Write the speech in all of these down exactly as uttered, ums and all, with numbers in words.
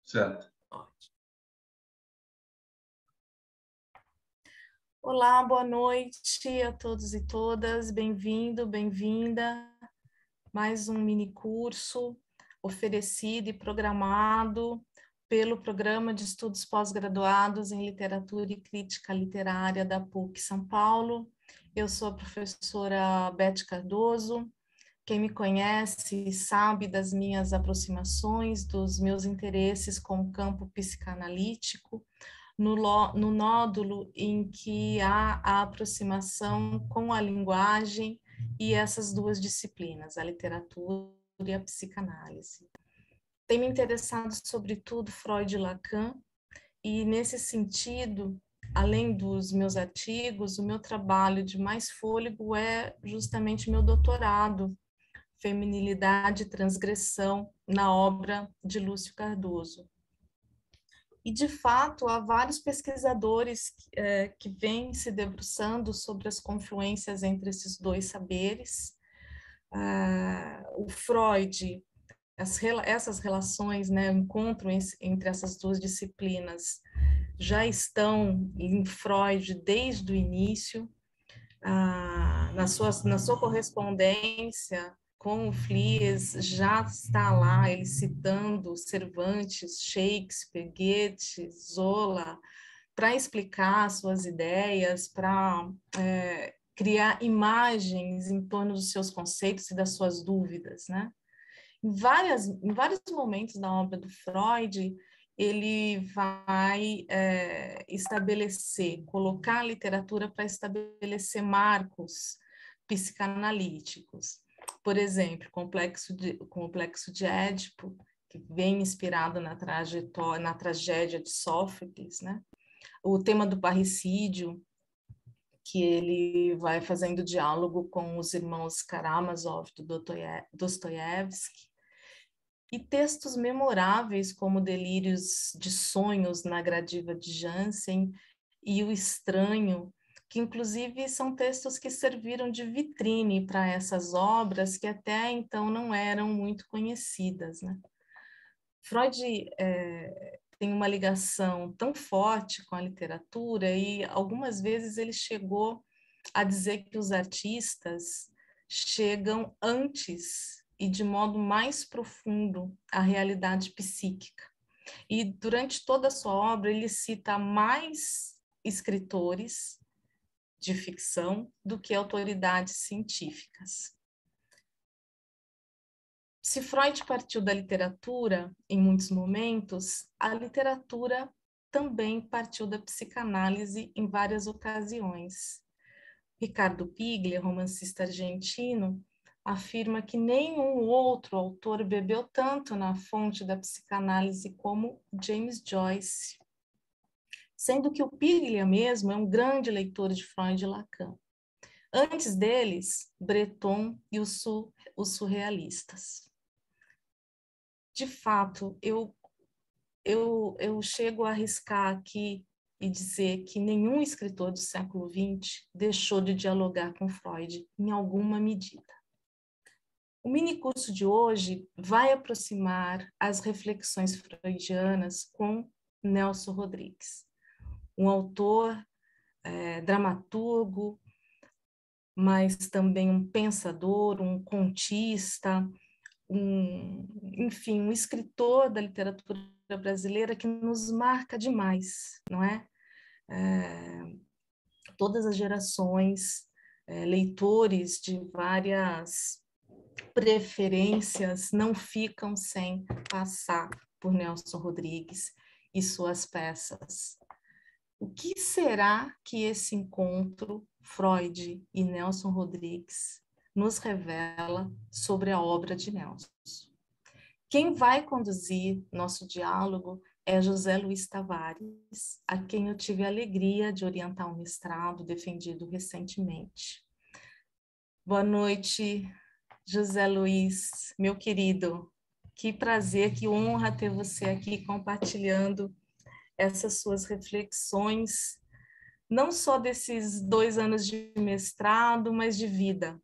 Certo. Olá, boa noite a todos e todas. Bem-vindo, bem-vinda. Mais um mini curso oferecido e programado pelo Programa de Estudos Pós-Graduados em Literatura e Crítica Literária da PUC São Paulo. Eu sou a professora Beth Cardoso. Quem me conhece sabe das minhas aproximações, dos meus interesses com o campo psicanalítico, no, lo, no nódulo em que há a aproximação com a linguagem e essas duas disciplinas, a literatura e a psicanálise. Tem me interessado sobretudo Freud e Lacan, e nesse sentido, além dos meus artigos, o meu trabalho de mais fôlego é justamente meu doutorado, Feminilidade e Transgressão, na obra de Lúcio Cardoso. E, de fato, há vários pesquisadores é, que vêm se debruçando sobre as confluências entre esses dois saberes. Ah, o Freud, as, essas relações, né, o encontro entre essas duas disciplinas já estão em Freud desde o início. Ah, na, sua, na sua correspondência com o Flies, já está lá ele citando Cervantes, Shakespeare, Goethe, Zola, para explicar suas ideias, para é, criar imagens em torno dos seus conceitos e das suas dúvidas, né? Em, várias, em vários momentos da obra do Freud, ele vai é, estabelecer, colocar a literatura para estabelecer marcos psicanalíticos. Por exemplo, Complexo de, Complexo de Édipo, que vem inspirado na, trajetória, na tragédia de Sófocles, né? O tema do parricídio, que ele vai fazendo diálogo com os irmãos Karamazov, do Dostoiévski, e textos memoráveis como Delírios de Sonhos na Gradiva de Jansen e O Estranho, que inclusive são textos que serviram de vitrine para essas obras que até então não eram muito conhecidas, né? Freud é, tem uma ligação tão forte com a literatura e algumas vezes ele chegou a dizer que os artistas chegam antes e de modo mais profundo à realidade psíquica. E durante toda a sua obra ele cita mais escritores de ficção do que autoridades científicas. Se Freud partiu da literatura, em muitos momentos, a literatura também partiu da psicanálise em várias ocasiões. Ricardo Piglia, romancista argentino, afirma que nenhum outro autor bebeu tanto na fonte da psicanálise como James Joyce, sendo que o Piglia mesmo é um grande leitor de Freud e Lacan. Antes deles, Breton e os, su os surrealistas. De fato, eu, eu, eu chego a arriscar aqui e dizer que nenhum escritor do século vinte deixou de dialogar com Freud em alguma medida. O minicurso de hoje vai aproximar as reflexões freudianas com Nelson Rodrigues, um autor, é, dramaturgo, mas também um pensador, um contista, um, enfim, um escritor da literatura brasileira que nos marca demais, não é? é todas as gerações, é, leitores de várias preferências não ficam sem passar por Nelson Rodrigues e suas peças. O que será que esse encontro, Freud e Nelson Rodrigues, nos revela sobre a obra de Nelson? Quem vai conduzir nosso diálogo é José Luiz Tavares, a quem eu tive a alegria de orientar um mestrado defendido recentemente. Boa noite, José Luiz, meu querido. Que prazer, que honra ter você aqui compartilhando essas suas reflexões, não só desses dois anos de mestrado, mas de vida.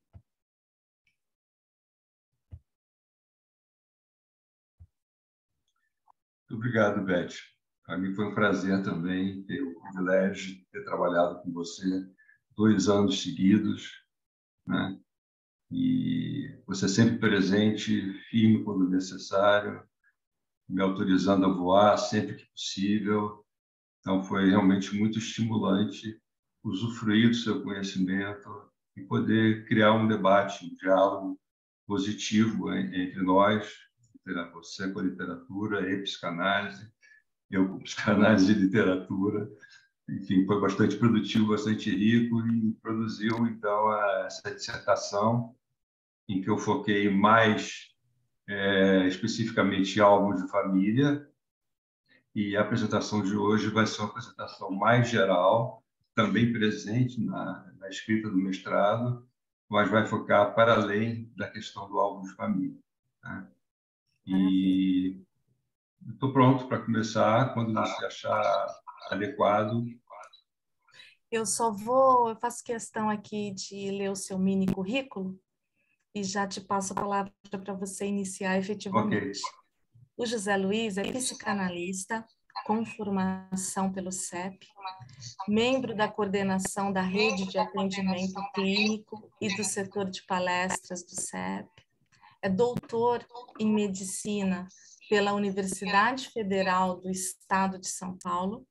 Muito obrigado, Beth. Para mim foi um prazer também ter o privilégio de ter trabalhado com você dois anos seguidos, né? E você sempre presente, firme quando necessário, me autorizando a voar sempre que possível. Então, foi realmente muito estimulante usufruir do seu conhecimento e poder criar um debate, um diálogo positivo entre nós, você com a literatura e psicanálise, eu com psicanálise e literatura. Enfim, foi bastante produtivo, bastante rico e produziu, então, essa dissertação em que eu foquei mais é, especificamente em álbuns de família, e a apresentação de hoje vai ser uma apresentação mais geral, também presente na, na escrita do mestrado, mas vai focar para além da questão do álbum de família. Né? E estou pronto para começar quando você achar adequado. Eu só vou, eu faço questão aqui de ler o seu mini currículo e já te passo a palavra para você iniciar efetivamente. Okay. O José Luiz é psicanalista com formação pelo C E P, membro da coordenação da rede de atendimento clínico e do setor de palestras do C E P, é doutor em medicina pela Universidade Federal do Estado de São Paulo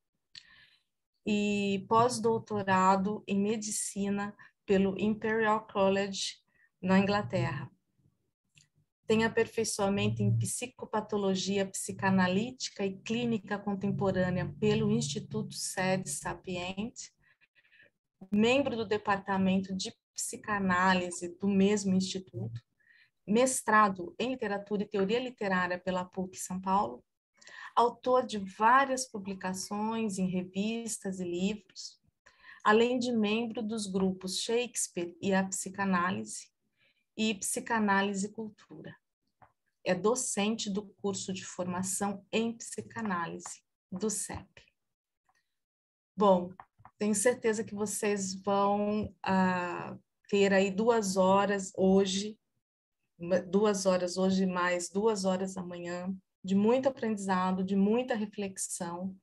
e pós-doutorado em medicina pelo Imperial College na Inglaterra. Tem aperfeiçoamento em psicopatologia psicanalítica e clínica contemporânea pelo Instituto Sede Sapiente, membro do departamento de psicanálise do mesmo instituto, mestrado em literatura e teoria literária pela P U C São Paulo, autor de várias publicações em revistas e livros, além de membro dos grupos Shakespeare e a Psicanálise e Psicanálise e Cultura. É docente do curso de formação em psicanálise do C E P. Bom, tenho certeza que vocês vão uh, ter aí duas horas hoje, duas horas hoje mais duas horas amanhã, de muito aprendizado, de muita reflexão.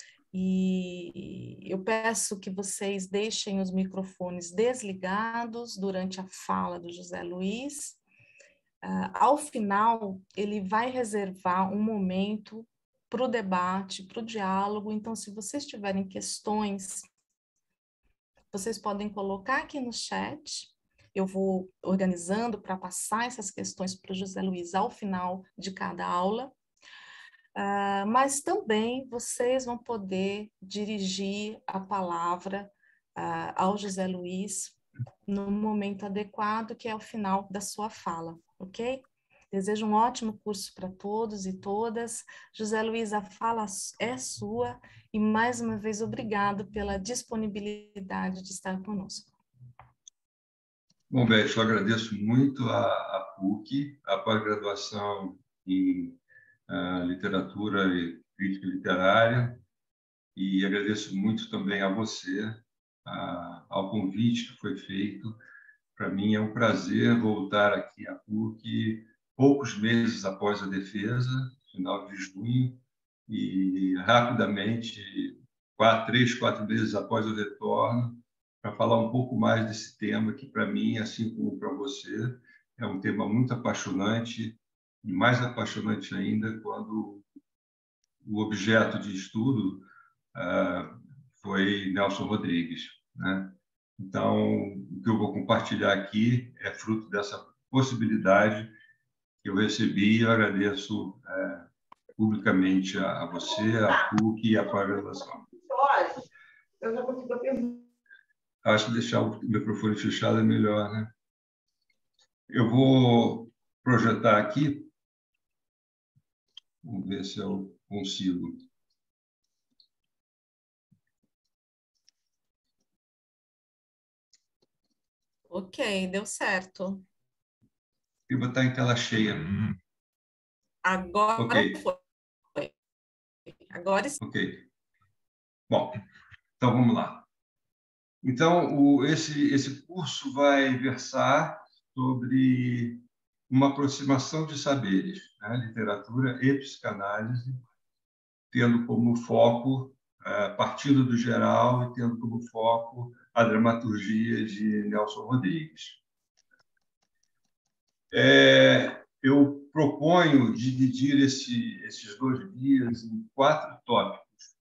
E eu peço que vocês deixem os microfones desligados durante a fala do José Luiz. Uh, ao final, ele vai reservar um momento para o debate, para o diálogo. Então, se vocês tiverem questões, vocês podem colocar aqui no chat. Eu vou organizando para passar essas questões para o José Luiz ao final de cada aula. Uh, mas também vocês vão poder dirigir a palavra uh, ao José Luiz no momento adequado, que é o final da sua fala, ok? Desejo um ótimo curso para todos e todas. José Luiz, a fala é sua e, mais uma vez, obrigado pela disponibilidade de estar conosco. Bom, Beth, eu agradeço muito a, a P U C, a pós-graduação em uh, literatura e crítica literária, e agradeço muito também a você, uh, ao convite que foi feito. Para mim é um prazer voltar aqui à P U C poucos meses após a defesa, final de junho, e rapidamente, quatro, três, quatro meses após o retorno, para falar um pouco mais desse tema que, para mim, assim como para você, é um tema muito apaixonante, e mais apaixonante ainda quando o objeto de estudo uh, foi Nelson Rodrigues, né? Então, o que eu vou compartilhar aqui é fruto dessa possibilidade que eu recebi, e eu agradeço é, publicamente a, a você, a P U C e a pós-graduação. Eu já consigo perguntar. Acho que deixar o microfone fechado é melhor, né? Eu vou projetar aqui. Vamos ver se eu consigo. Ok, deu certo. Eu vou botar em tela cheia. Agora okay. foi. Agora sim. Ok. Bom, então vamos lá. Então, o, esse, esse curso vai versar sobre uma aproximação de saberes, né? Literatura e psicanálise, tendo como foco, partindo do geral e tendo como foco a dramaturgia de Nelson Rodrigues. É, eu proponho dividir esse, esses dois dias em quatro tópicos.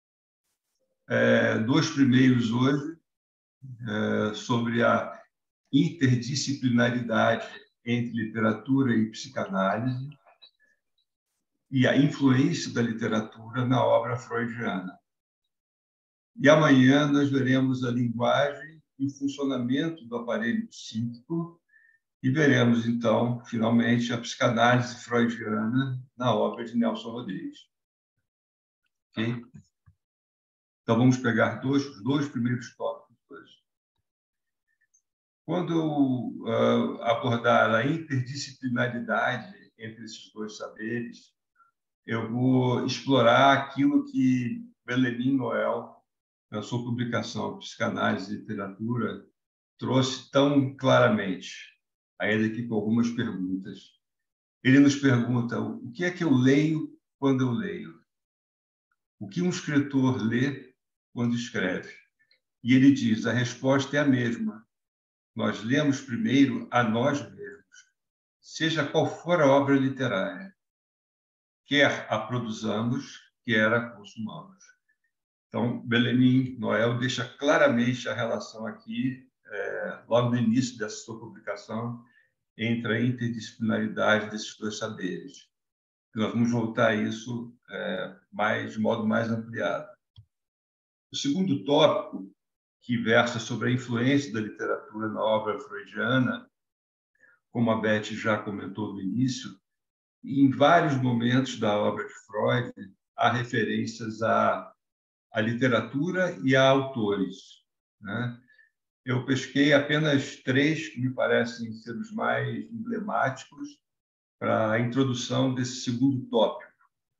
É, dois primeiros hoje, é, sobre a interdisciplinaridade entre literatura e psicanálise e a influência da literatura na obra freudiana. E amanhã nós veremos a linguagem e o funcionamento do aparelho psíquico e veremos, então, finalmente, a psicanálise freudiana na obra de Nelson Rodrigues. Ok? Então, vamos pegar dois, os dois primeiros tópicos hoje. Quando eu uh, abordar a interdisciplinaridade entre esses dois saberes, eu vou explorar aquilo que Bellarmine Noël, na sua publicação Psicanálise e Literatura, trouxe tão claramente, ainda aqui com algumas perguntas. Ele nos pergunta o que é que eu leio quando eu leio? O que um escritor lê quando escreve? E ele diz, a resposta é a mesma. Nós lemos primeiro a nós mesmos, seja qual for a obra literária, quer a produzamos, quer a consumamos. Então, Bellarmine Noël deixa claramente a relação aqui, é, logo no início dessa sua publicação, entre a interdisciplinaridade desses dois saberes. Nós vamos voltar a isso é, mais, de modo mais ampliado. O segundo tópico, que versa sobre a influência da literatura na obra freudiana, como a Beth já comentou no início, em vários momentos da obra de Freud há referências à, à literatura e a autores, né? Eu pesquei apenas três que me parecem ser os mais emblemáticos para a introdução desse segundo tópico.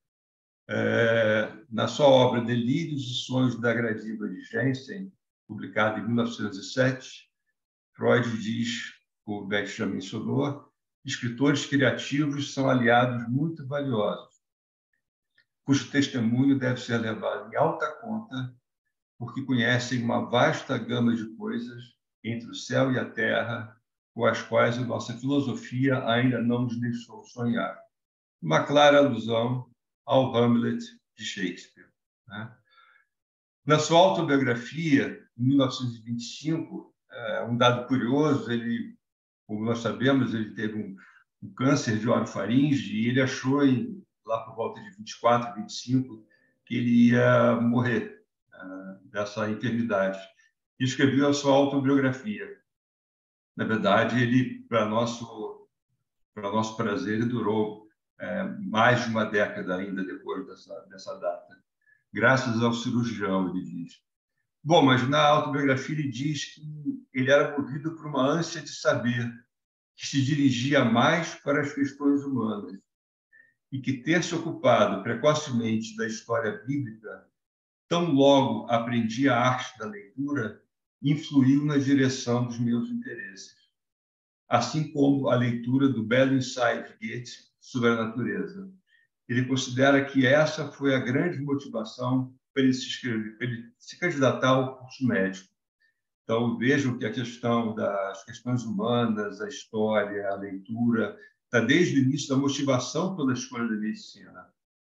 É, na sua obra Delírios e Sonhos da Gradiva de Jensen, publicada em mil novecentos e sete, Freud diz, como o Beck já mencionou, escritores criativos são aliados muito valiosos, cujo testemunho deve ser levado em alta conta, porque conhecem uma vasta gama de coisas entre o céu e a terra, com as quais a nossa filosofia ainda não nos deixou sonhar. Uma clara alusão ao Hamlet de Shakespeare, né? Na sua autobiografia, em mil novecentos e vinte e cinco, é, um dado curioso, ele, como nós sabemos, ele teve um, um câncer de orofaringe e ele achou, em, lá por volta de vinte e quatro, vinte e cinco, que ele ia morrer uh, dessa enfermidade. E escreveu a sua autobiografia. Na verdade, ele, para nosso, para nosso prazer, ele durou é, mais de uma década ainda depois dessa, dessa data. Graças ao cirurgião, ele diz. Bom, mas na autobiografia ele diz que ele era movido por uma ânsia de saber, que se dirigia mais para as questões humanas e que ter se ocupado precocemente da história bíblica, tão logo aprendi a arte da leitura, influiu na direção dos meus interesses, assim como a leitura do belo ensaio de Goethe sobre a natureza. Ele considera que essa foi a grande motivação para ele se, escrever, para ele se candidatar ao curso médico. Então, vejam que a questão das questões humanas, a história, a leitura, está desde o início da motivação pela escolha da medicina.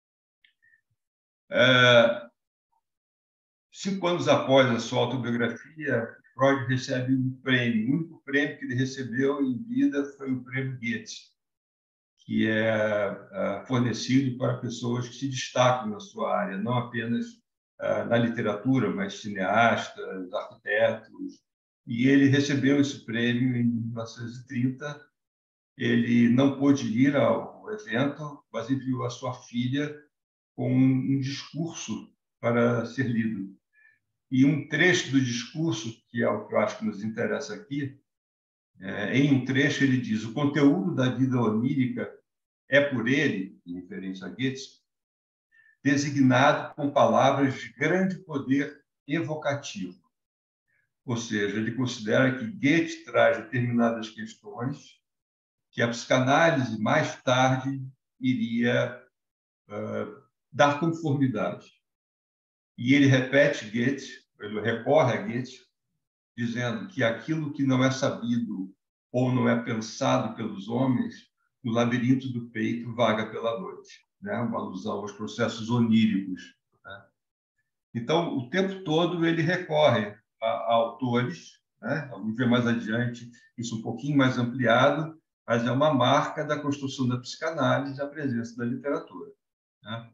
É, cinco anos após a sua autobiografia, Freud recebe um prêmio. O único prêmio que ele recebeu em vida foi o prêmio Goethe, que é fornecido para pessoas que se destacam na sua área, não apenas na literatura, mas cineastas, arquitetos. E ele recebeu esse prêmio em mil novecentos e trinta. Ele não pôde ir ao evento, mas enviou a sua filha com um discurso para ser lido. E um trecho do discurso, que é o que eu acho que nos interessa aqui, é, em um trecho ele diz: o conteúdo da vida onírica é por ele, em referência a Goethe, designado com palavras de grande poder evocativo. Ou seja, ele considera que Goethe traz determinadas questões que a psicanálise mais tarde iria uh, dar conformidade. E ele repete Goethe, ele recorre a Goethe, dizendo que aquilo que não é sabido ou não é pensado pelos homens, no labirinto do peito vaga pela noite, né? Uma alusão aos processos oníricos. Né? Então, o tempo todo ele recorre a, a autores, né? Vamos ver mais adiante isso um pouquinho mais ampliado, mas é uma marca da construção da psicanálise a presença da literatura. Né?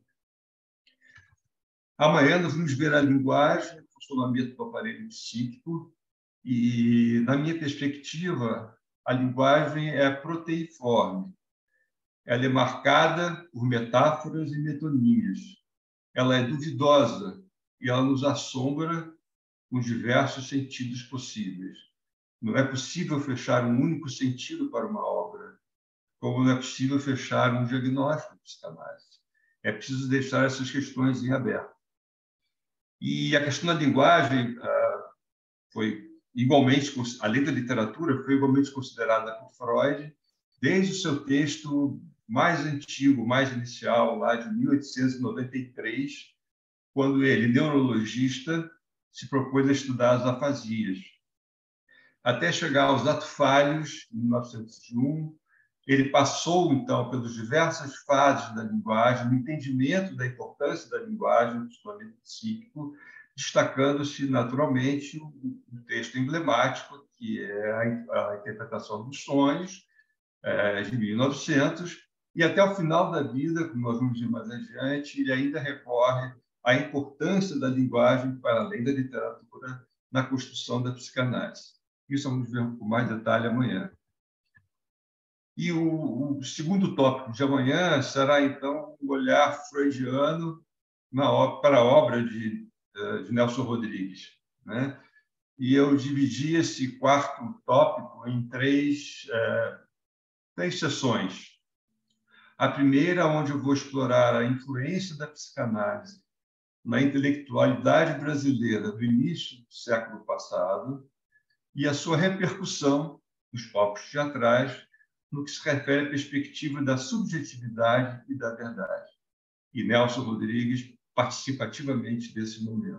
Amanhã nós vamos ver a linguagem, o funcionamento do aparelho psíquico, e, na minha perspectiva, a linguagem é proteiforme. Ela é marcada por metáforas e metonímias. Ela é duvidosa e ela nos assombra com diversos sentidos possíveis. Não é possível fechar um único sentido para uma obra, como não é possível fechar um diagnóstico de psicanálise. É preciso deixar essas questões em aberto. E a questão da linguagem ah, foi igualmente, além da literatura, foi igualmente considerada por Freud desde o seu texto mais antigo, mais inicial, lá de mil oitocentos e noventa e três, quando ele, neurologista, se propôs a estudar as afasias. Até chegar aos atos falhos, em mil novecentos e um, ele passou, então, pelas diversas fases da linguagem, no entendimento da importância da linguagem, do funcionamento psíquico, destacando-se, naturalmente, um texto emblemático, que é a interpretação dos sonhos, de mil e novecentos, e até o final da vida, como nós vamos ver mais adiante, ele ainda recorre à importância da linguagem, para além da literatura, na construção da psicanálise. Isso vamos ver com mais detalhe amanhã. E o, o segundo tópico de amanhã será, então, um olhar freudiano na, para a obra de, de Nelson Rodrigues. Né? E eu dividi esse quarto tópico em três, é, três sessões. A primeira, onde eu vou explorar a influência da psicanálise na intelectualidade brasileira do início do século passado e a sua repercussão nos palcos teatrais no que se refere à perspectiva da subjetividade e da verdade. E Nelson Rodrigues participa ativamente desse momento.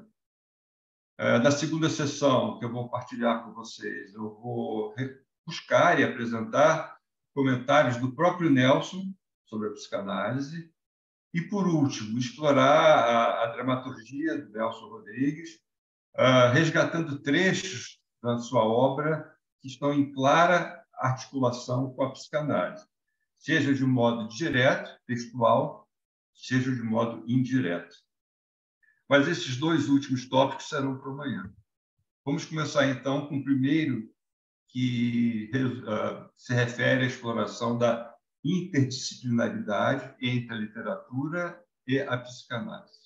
Na segunda sessão, que eu vou partilhar com vocês, eu vou buscar e apresentar comentários do próprio Nelson sobre a psicanálise e, por último, explorar a, a dramaturgia do Nelson Rodrigues, uh, resgatando trechos da sua obra que estão em clara articulação com a psicanálise, seja de modo direto, textual, seja de modo indireto. Mas esses dois últimos tópicos serão para amanhã. Vamos começar, então, com o primeiro, que uh, se refere à exploração da interdisciplinaridade entre a literatura e a psicanálise.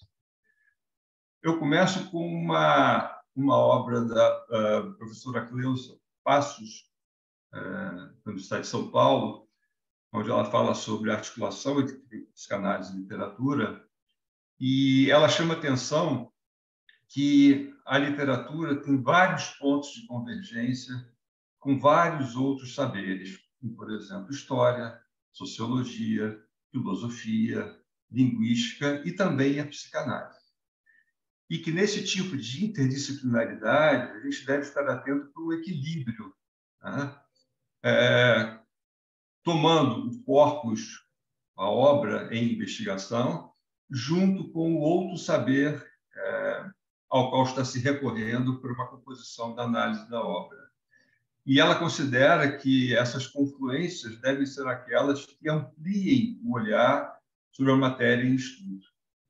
Eu começo com uma, uma obra da uh, professora Cleusa Passos, uh, da Universidade de São Paulo, onde ela fala sobre a articulação entre psicanálise e literatura, e ela chama atenção que a literatura tem vários pontos de convergência com vários outros saberes, como, por exemplo, história, sociologia, filosofia, linguística e também a psicanálise. E que, nesse tipo de interdisciplinaridade, a gente deve estar atento para o equilíbrio, né? é, tomando o corpus, a obra em investigação, junto com o outro saber é, ao qual está se recorrendo para uma composição da análise da obra. E ela considera que essas confluências devem ser aquelas que ampliem o olhar sobre a matéria em estudo.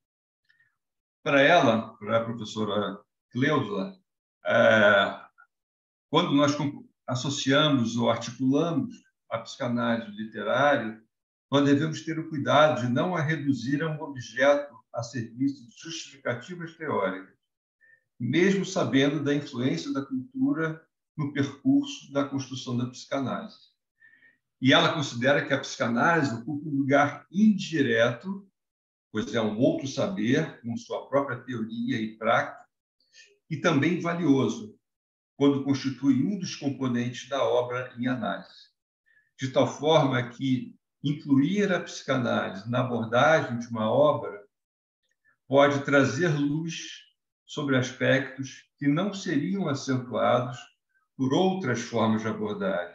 Para ela, para a professora Cleusa, é, quando nós associamos ou articulamos a psicanálise literária, nós devemos ter o cuidado de não a reduzir a um objeto a serviço de justificativas teóricas, mesmo sabendo da influência da cultura no percurso da construção da psicanálise. E ela considera que a psicanálise ocupa um lugar indireto, pois é um outro saber, com sua própria teoria e prática, e também valioso, quando constitui um dos componentes da obra em análise. De tal forma que incluir a psicanálise na abordagem de uma obra pode trazer luz sobre aspectos que não seriam acentuados por outras formas de abordagem.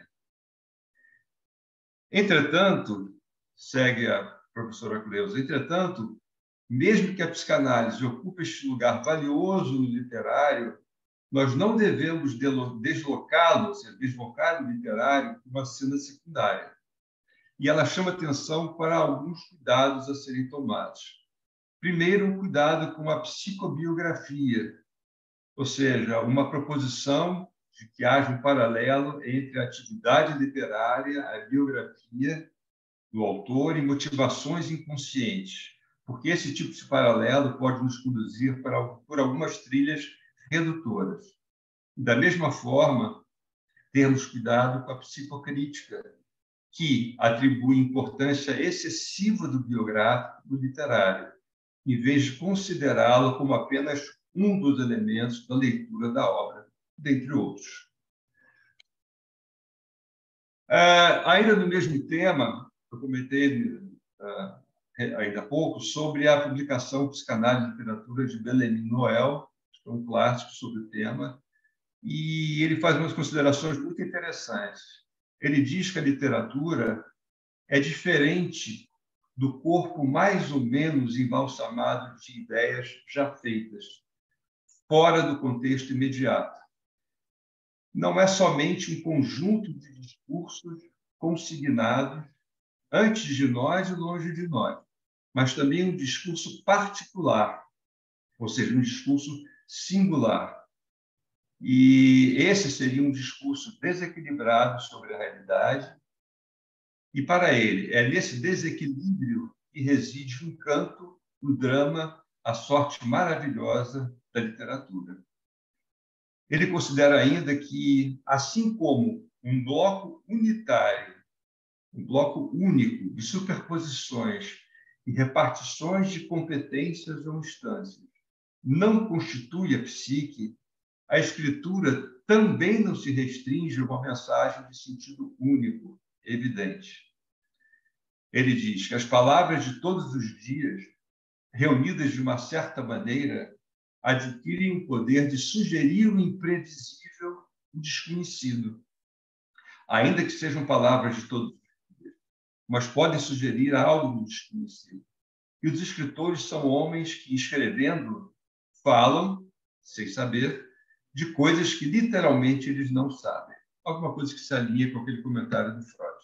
Entretanto, segue a professora Cleusa, entretanto, mesmo que a psicanálise ocupe este lugar valioso no literário, nós não devemos deslocá-lo, ou seja, deslocar o literário para uma cena secundária. E ela chama atenção para alguns cuidados a serem tomados. Primeiro, um cuidado com a psicobiografia, ou seja, uma proposição de que haja um paralelo entre a atividade literária, a biografia do autor e motivações inconscientes, porque esse tipo de paralelo pode nos conduzir para, por algumas trilhas redutoras. Da mesma forma, termos cuidado com a psicocrítica, que atribui importância excessiva do biográfico do literário, em vez de considerá-lo como apenas um dos elementos da leitura da obra, dentre outros. Ah, ainda no mesmo tema, eu comentei ah, ainda há pouco sobre a publicação Psicanálise e Literatura de Bellarmine Noël, que é um clássico sobre o tema, e ele faz umas considerações muito interessantes. Ele diz que a literatura é diferente do corpo mais ou menos embalsamado de ideias já feitas, fora do contexto imediato. Não é somente um conjunto de discursos consignados antes de nós e longe de nós, mas também um discurso particular, ou seja, um discurso singular. E esse seria um discurso desequilibrado sobre a realidade. E, para ele, é nesse desequilíbrio que reside o encanto, o drama, a sorte maravilhosa da literatura. Ele considera ainda que, assim como um bloco unitário, um bloco único de superposições e repartições de competências ou instâncias, não constitui a psique, a escritura também não se restringe a uma mensagem de sentido único, evidente. Ele diz que as palavras de todos os dias, reunidas de uma certa maneira, adquirem o poder de sugerir o imprevisível, o desconhecido. Ainda que sejam palavras de todos os dias, mas podem sugerir algo desconhecido. E os escritores são homens que, escrevendo, falam, sem saber, de coisas que literalmente eles não sabem. Alguma coisa que se alinha com aquele comentário do Freud.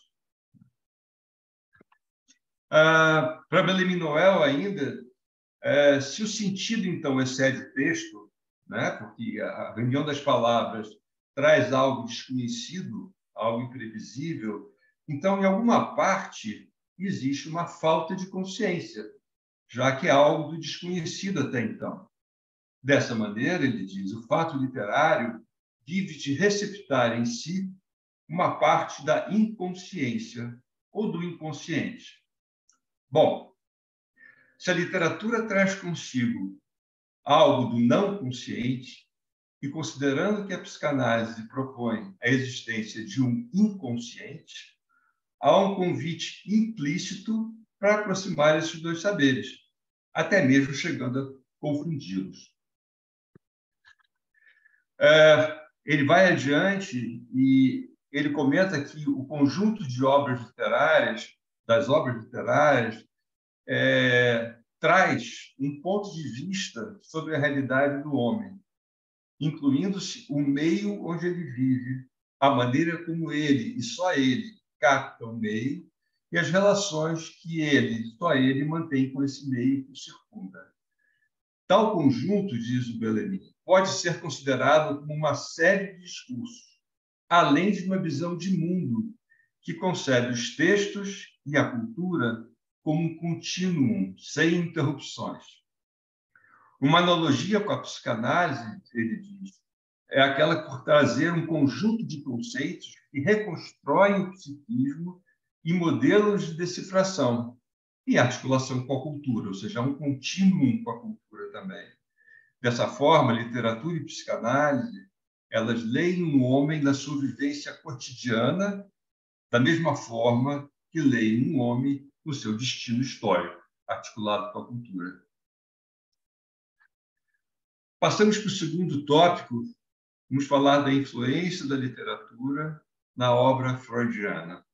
Ah, para Bellarmine Noël, ainda, é, se o sentido, então, excede o texto, né, porque a reunião das palavras traz algo desconhecido, algo imprevisível, então, em alguma parte, existe uma falta de consciência, já que é algo do desconhecido até então. Dessa maneira, ele diz, o fato literário vive de receptar em si uma parte da inconsciência ou do inconsciente. Bom, se a literatura traz consigo algo do não consciente, e considerando que a psicanálise propõe a existência de um inconsciente, há um convite implícito para aproximar esses dois saberes, até mesmo chegando a confundi-los. É, ele vai adiante e ele comenta que o conjunto de obras literárias, das obras literárias, é, traz um ponto de vista sobre a realidade do homem, incluindo-se o meio onde ele vive, a maneira como ele, e só ele, capta o meio, e as relações que ele, só ele, mantém com esse meio que o circunda. Tal conjunto, diz o Bellarmine, pode ser considerado como uma série de discursos, além de uma visão de mundo que concebe os textos e a cultura como um contínuo, sem interrupções. Uma analogia com a psicanálise, ele diz, é aquela por trazer um conjunto de conceitos que reconstroem o psiquismo e modelos de decifração e articulação com a cultura, ou seja, um contínuo com a cultura também. Dessa forma, literatura e psicanálise, elas leem um homem na sua vivência cotidiana, da mesma forma que leem um homem no seu destino histórico, articulado com a cultura. Passamos para o segundo tópico, vamos falar da influência da literatura na obra freudiana.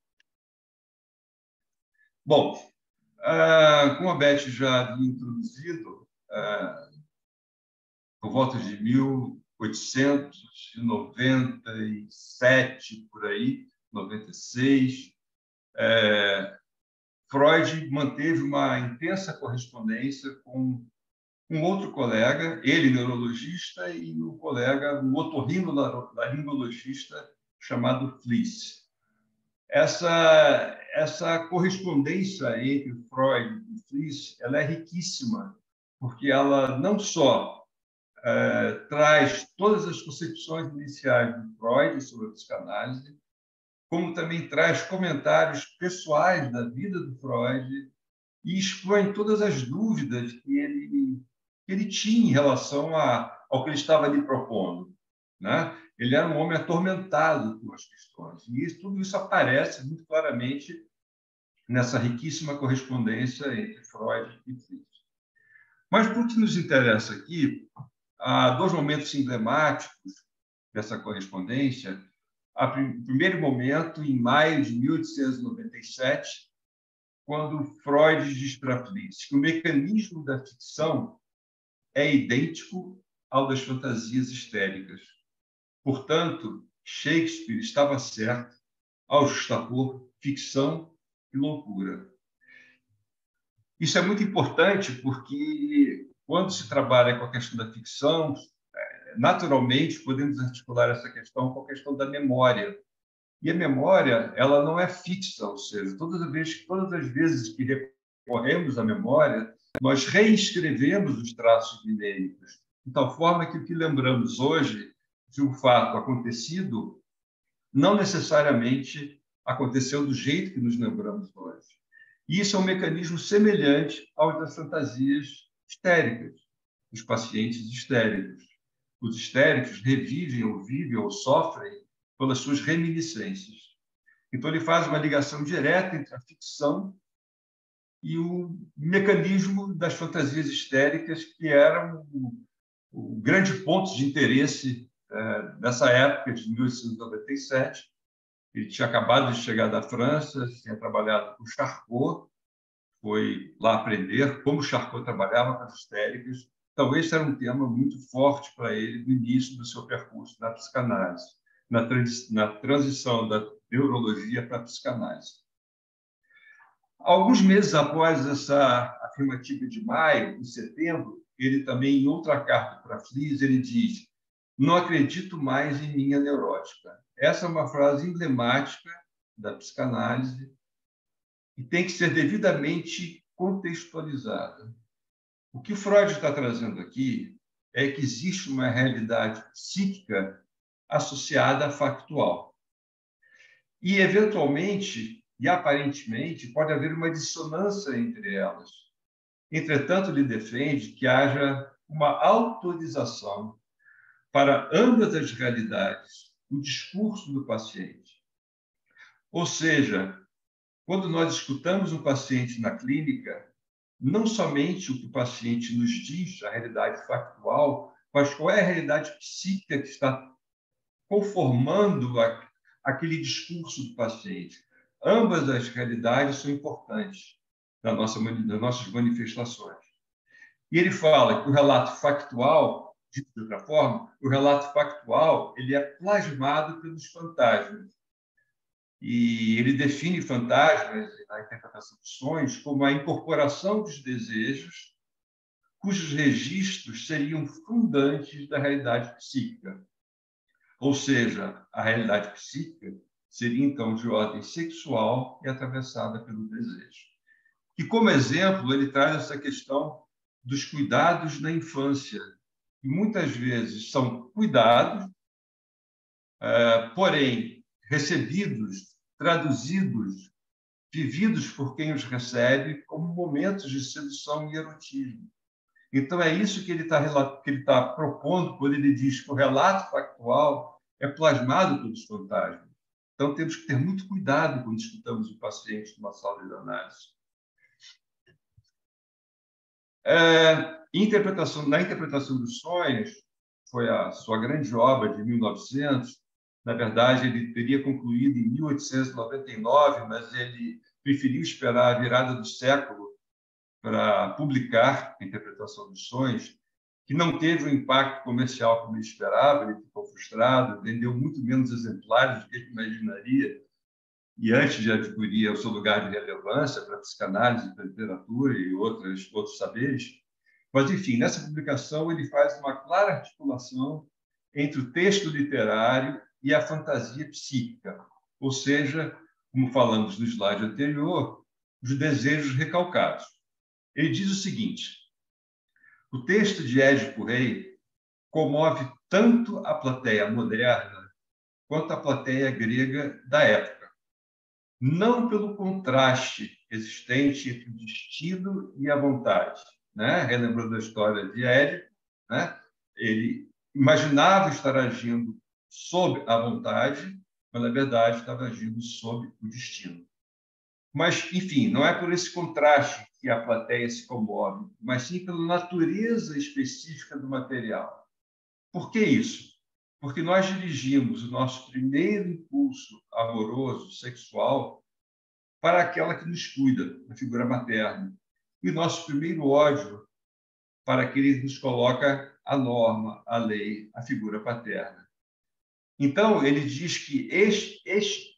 Bom, ah, como a Beth já havia introduzido, ah, por volta de mil oitocentos e noventa e sete, por aí, noventa e seis, é, Freud manteve uma intensa correspondência com um outro colega, ele neurologista, e um colega, um otorrinolaringologista chamado Fliess. Essa, essa correspondência entre Freud e Fliess, ela é riquíssima, porque ela não só é, traz todas as concepções iniciais de Freud sobre a psicanálise, como também traz comentários pessoais da vida do Freud e expõe todas as dúvidas que ele, que ele tinha em relação a, ao que ele estava ali propondo, né? Ele era um homem atormentado com as questões, e isso, tudo isso aparece muito claramente nessa riquíssima correspondência entre Freud e Fliess. Mas, por que nos interessa aqui, há dois momentos emblemáticos dessa correspondência. O primeiro momento, em maio de mil oitocentos e noventa e sete, quando Freud diz para Fliess que o mecanismo da ficção é idêntico ao das fantasias histéricas. Portanto, Shakespeare estava certo ao justapor ficção e loucura. Isso é muito importante porque, quando se trabalha com a questão da ficção, naturalmente podemos articular essa questão com a questão da memória. E a memória, ela não é fixa, ou seja, todas as vezes, todas as vezes que recorremos à memória, nós reescrevemos os traços mnemônicos, de tal forma que o que lembramos hoje de um fato acontecido não necessariamente aconteceu do jeito que nos lembramos hoje. E isso é um mecanismo semelhante ao das fantasias histéricas, dos pacientes histéricos. Os histéricos revivem ou vivem ou sofrem pelas suas reminiscências. Então, ele faz uma ligação direta entre a ficção e o mecanismo das fantasias histéricas, que era o, o grande ponto de interesse é, nessa época de mil oitocentos e noventa e sete. Ele tinha acabado de chegar da França, tinha trabalhado com Charcot, foi lá aprender como Charcot trabalhava com as histéricas. Então, esse era um tema muito forte para ele no início do seu percurso na psicanálise, na, trans, na transição da neurologia para a psicanálise. Alguns meses após essa afirmativa de maio, em setembro, ele também, em outra carta para Fliess, ele diz: "Não acredito mais em minha neurótica." Essa é uma frase emblemática da psicanálise e tem que ser devidamente contextualizada. O que Freud está trazendo aqui é que existe uma realidade psíquica associada à factual. E, eventualmente, e aparentemente, pode haver uma dissonância entre elas. Entretanto, ele defende que haja uma autorização para ambas as realidades no discurso do paciente. Ou seja, quando nós escutamos um paciente na clínica, não somente o que o paciente nos diz, a realidade factual, mas qual é a realidade psíquica que está conformando a, aquele discurso do paciente. Ambas as realidades são importantes na nossa, nas nossas manifestações. E ele fala que o relato factual, dito de outra forma, o relato factual ele é plasmado pelos fantasmas. E ele define fantasmas, na interpretação de sonhos, como a incorporação dos desejos, cujos registros seriam fundantes da realidade psíquica. Ou seja, a realidade psíquica seria, então, de ordem sexual e atravessada pelo desejo. E, como exemplo, ele traz essa questão dos cuidados na infância, que muitas vezes são cuidados, eh, porém, recebidos, traduzidos, vividos por quem os recebe como momentos de sedução e erotismo. Então, é isso que ele está que ele tá propondo quando ele diz que o relato factual é plasmado pelos fantasmas. Então, temos que ter muito cuidado quando escutamos o paciente numa sala de análise. É, interpretação, na interpretação dos sonhos, foi a sua grande obra de mil e novecentos. Na verdade, ele teria concluído em mil oitocentos e noventa e nove, mas ele preferiu esperar a virada do século para publicar a interpretação dos sonhos, que não teve o impacto comercial como ele esperava. Ele ficou frustrado, vendeu muito menos exemplares do que ele imaginaria, e antes de adquirir o seu lugar de relevância para a psicanálise, para a literatura e outros, outros saberes. Mas, enfim, nessa publicação ele faz uma clara articulação entre o texto literário e a fantasia psíquica, ou seja, como falamos no slide anterior, os desejos recalcados. Ele diz o seguinte: o texto de Édipo Rei comove tanto a plateia moderna quanto a plateia grega da época, não pelo contraste existente entre o destino e a vontade, né? Relembrando a história de Édipo, né? Ele imaginava estar agindo sob a vontade, mas, na verdade, estava agindo sob o destino. Mas, enfim, não é por esse contraste que a plateia se comove, mas sim pela natureza específica do material. Por que isso? Porque nós dirigimos o nosso primeiro impulso amoroso, sexual, para aquela que nos cuida, a figura materna, e o nosso primeiro ódio para aquele que nos coloca a norma, a lei, a figura paterna. Então, ele diz que este, este,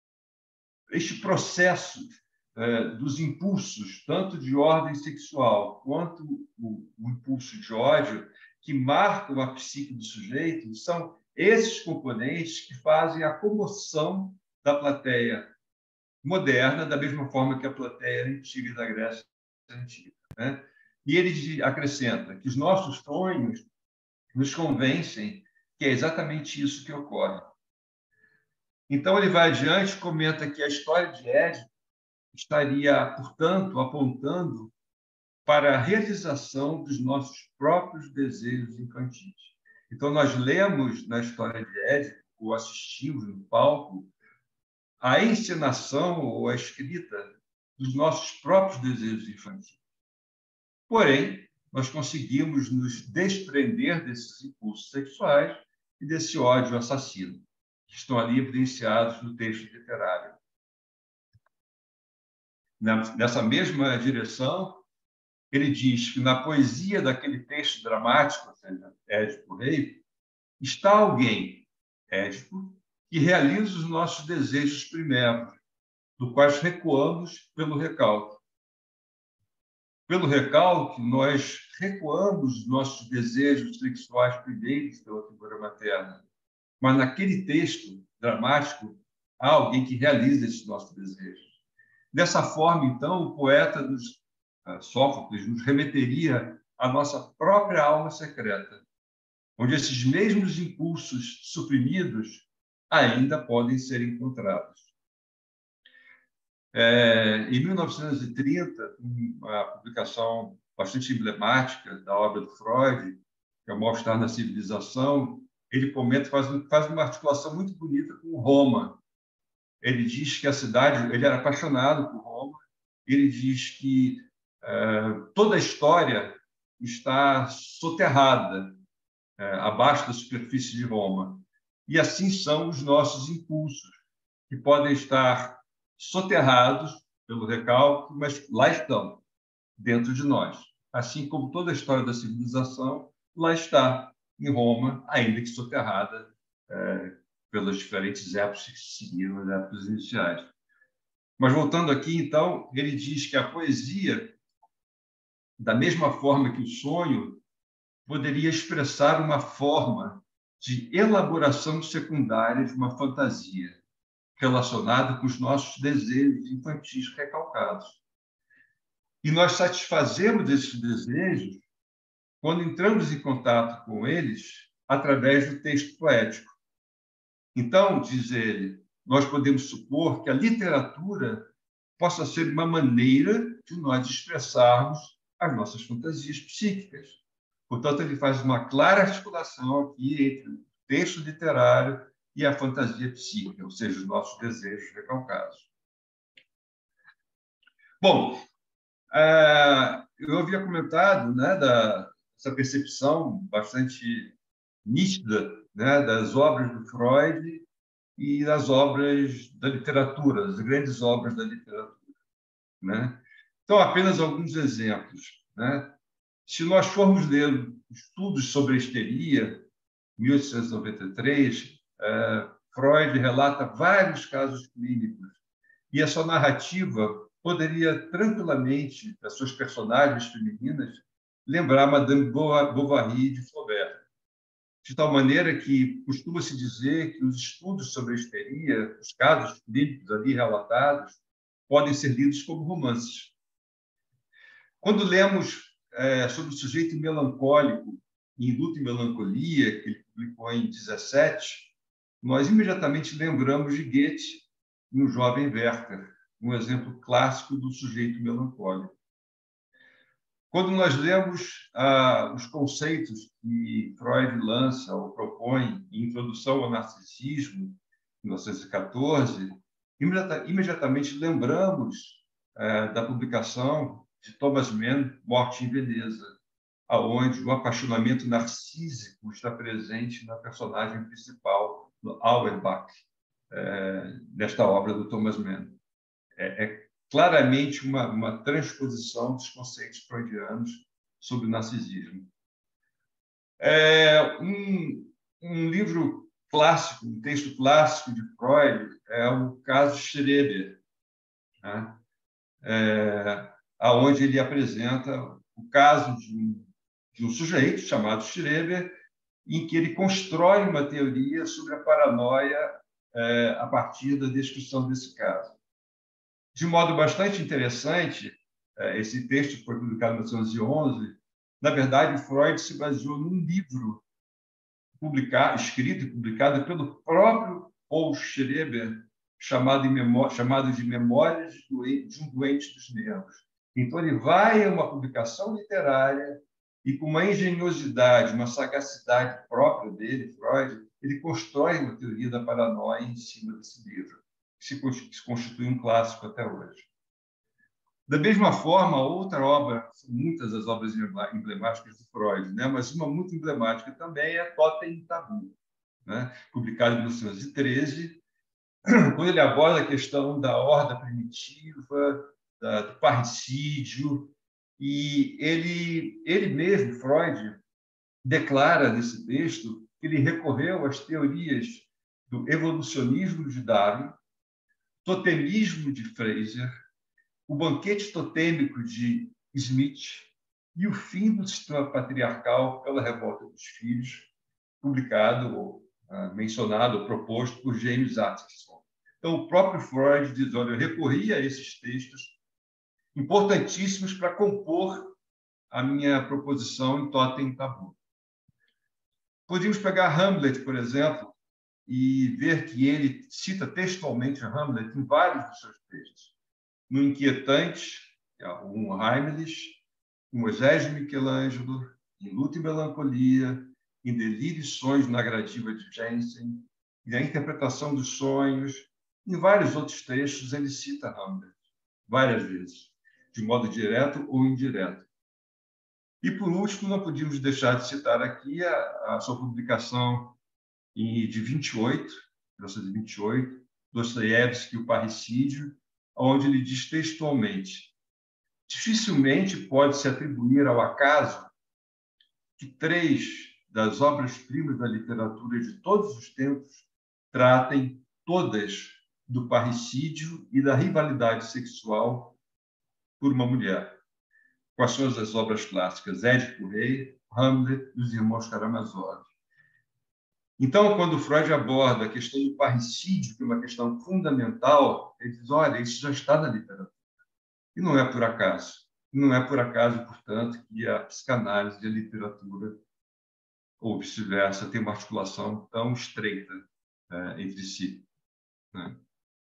este processo eh, dos impulsos, tanto de ordem sexual quanto o, o impulso de ódio, que marcam a psique do sujeito, são esses componentes que fazem a comoção da plateia moderna, da mesma forma que a plateia antiga da Grécia Antiga, né? E ele acrescenta que os nossos sonhos nos convencem que é exatamente isso que ocorre. Então, ele vai adiante e comenta que a história de Édipo estaria, portanto, apontando para a realização dos nossos próprios desejos infantis. Então, nós lemos na história de Édipo, ou assistimos no palco, a encenação ou a escrita dos nossos próprios desejos infantis. Porém, nós conseguimos nos desprender desses impulsos sexuais e desse ódio assassino, que estão ali evidenciados no texto literário. Nessa mesma direção, ele diz que na poesia daquele texto dramático, ou seja, Édipo Rei, está alguém, Édipo, que realiza os nossos desejos primeros, do quais recuamos pelo recalque. Pelo recalque, nós recuamos os nossos desejos sexuais primeiros pela figura materna. Mas naquele texto dramático, há alguém que realiza esses nossos desejos. Dessa forma, então, o poeta, nos, Sófocles, nos remeteria à nossa própria alma secreta, onde esses mesmos impulsos suprimidos ainda podem ser encontrados. É, em mil novecentos e trinta, uma publicação bastante emblemática da obra do Freud, que é o Mal-Estar na Civilização, ele comenta, faz, faz uma articulação muito bonita com Roma. Ele diz que a cidade, ele era apaixonado por Roma, ele diz que é, toda a história está soterrada é, abaixo da superfície de Roma. E assim são os nossos impulsos, que podem estar soterrados pelo recalque, mas lá estão, dentro de nós. Assim como toda a história da civilização, lá está, em Roma, ainda que soterrada é, pelas diferentes épocas que seguiram as épocas iniciais. Mas, voltando aqui, então, ele diz que a poesia, da mesma forma que o sonho, poderia expressar uma forma de elaboração secundária de uma fantasia, relacionada com os nossos desejos infantis recalcados. E nós satisfazemos esses desejos quando entramos em contato com eles através do texto poético. Então, diz ele, nós podemos supor que a literatura possa ser uma maneira de nós expressarmos as nossas fantasias psíquicas. Portanto, ele faz uma clara articulação aqui entre o texto literário e a fantasia psíquica, ou seja, os nossos desejos recalcados. Bom, eu havia comentado, né, da, essa percepção bastante nítida, né, das obras do Freud e das obras da literatura, das grandes obras da literatura, né? Então, apenas alguns exemplos, né? Se nós formos ler estudos sobre a histeria, mil oitocentos e noventa e três, eh, Freud relata vários casos clínicos e a sua narrativa poderia tranquilamente, as suas personagens femininas, lembrar Madame Bovary de Flaubert. De tal maneira que costuma-se dizer que os estudos sobre a histeria, os casos clínicos ali relatados, podem ser lidos como romances. Quando lemos é, sobre o sujeito melancólico, em Luta e Melancolia, que ele publicou em dezessete, nós imediatamente lembramos de Goethe no Jovem Werther, um exemplo clássico do sujeito melancólico. Quando nós lemos ah, os conceitos que Freud lança ou propõe em Introdução ao Narcisismo, em mil novecentos e quatorze, imediata, imediatamente lembramos ah, da publicação de Thomas Mann, Morte em Veneza, aonde o apaixonamento narcísico está presente na personagem principal, no Auerbach, eh, nesta obra do Thomas Mann. É, é claramente uma, uma transposição dos conceitos freudianos sobre o narcisismo. É, um, um livro clássico, um texto clássico de Freud é o caso Schreber, né? É, aonde ele apresenta o caso de um, de um sujeito chamado Schreber, em que ele constrói uma teoria sobre a paranoia é, a partir da descrição desse caso. De modo bastante interessante, esse texto foi publicado em mil novecentos e onze. Na verdade, Freud se baseou num livro publicado, escrito e publicado pelo próprio Paul Schreber, chamado, chamado de Memórias de um Doente dos Nervos. Então, ele vai a uma publicação literária e, com uma engenhosidade, uma sagacidade própria dele, Freud, ele constrói uma teoria da paranoia em cima desse livro, que se constitui um clássico até hoje. Da mesma forma, outra obra, são muitas as obras emblemáticas de Freud, né? Mas uma muito emblemática também é Totem e Tabu, né? Publicado em mil novecentos e treze, quando ele aborda a questão da horda primitiva, da, do parricídio, e ele, ele mesmo, Freud, declara nesse texto que ele recorreu às teorias do evolucionismo de Darwin, totemismo de Fraser, o banquete totêmico de Smith e o fim do sistema patriarcal pela Revolta dos Filhos, publicado, ou, uh, mencionado, ou proposto por James Atkinson. Então, o próprio Freud diz, olha, eu recorri a esses textos importantíssimos para compor a minha proposição em Totem e Tabu. Podíamos pegar Hamlet, por exemplo, e ver que ele cita textualmente Hamlet em vários dos seus textos. No Inquietante, um Heimlich, em Moisés de Michelangelo, em Luta e Melancolia, em Delírio e Sonhos na Gradiva de Jensen, e na Interpretação dos Sonhos, em vários outros textos ele cita Hamlet, várias vezes, de modo direto ou indireto. E, por último, não podíamos deixar de citar aqui a, a sua publicação em, de vinte e oito, mil novecentos e vinte e oito, Dostoiévski e o Parricídio, onde ele diz textualmente: dificilmente pode-se atribuir ao acaso que três das obras-primas da literatura de todos os tempos tratem todas do parricídio e da rivalidade sexual por uma mulher. Quais são as obras clássicas? Édipo Rei, Hamlet e os Irmãos Karamazov. Então, quando Freud aborda a questão do parricídio, que é uma questão fundamental, ele diz, olha, isso já está na literatura. E não é por acaso. Não é por acaso, portanto, que a psicanálise e a literatura, ou vice-versa, tem uma articulação tão estreita é, entre si. Né?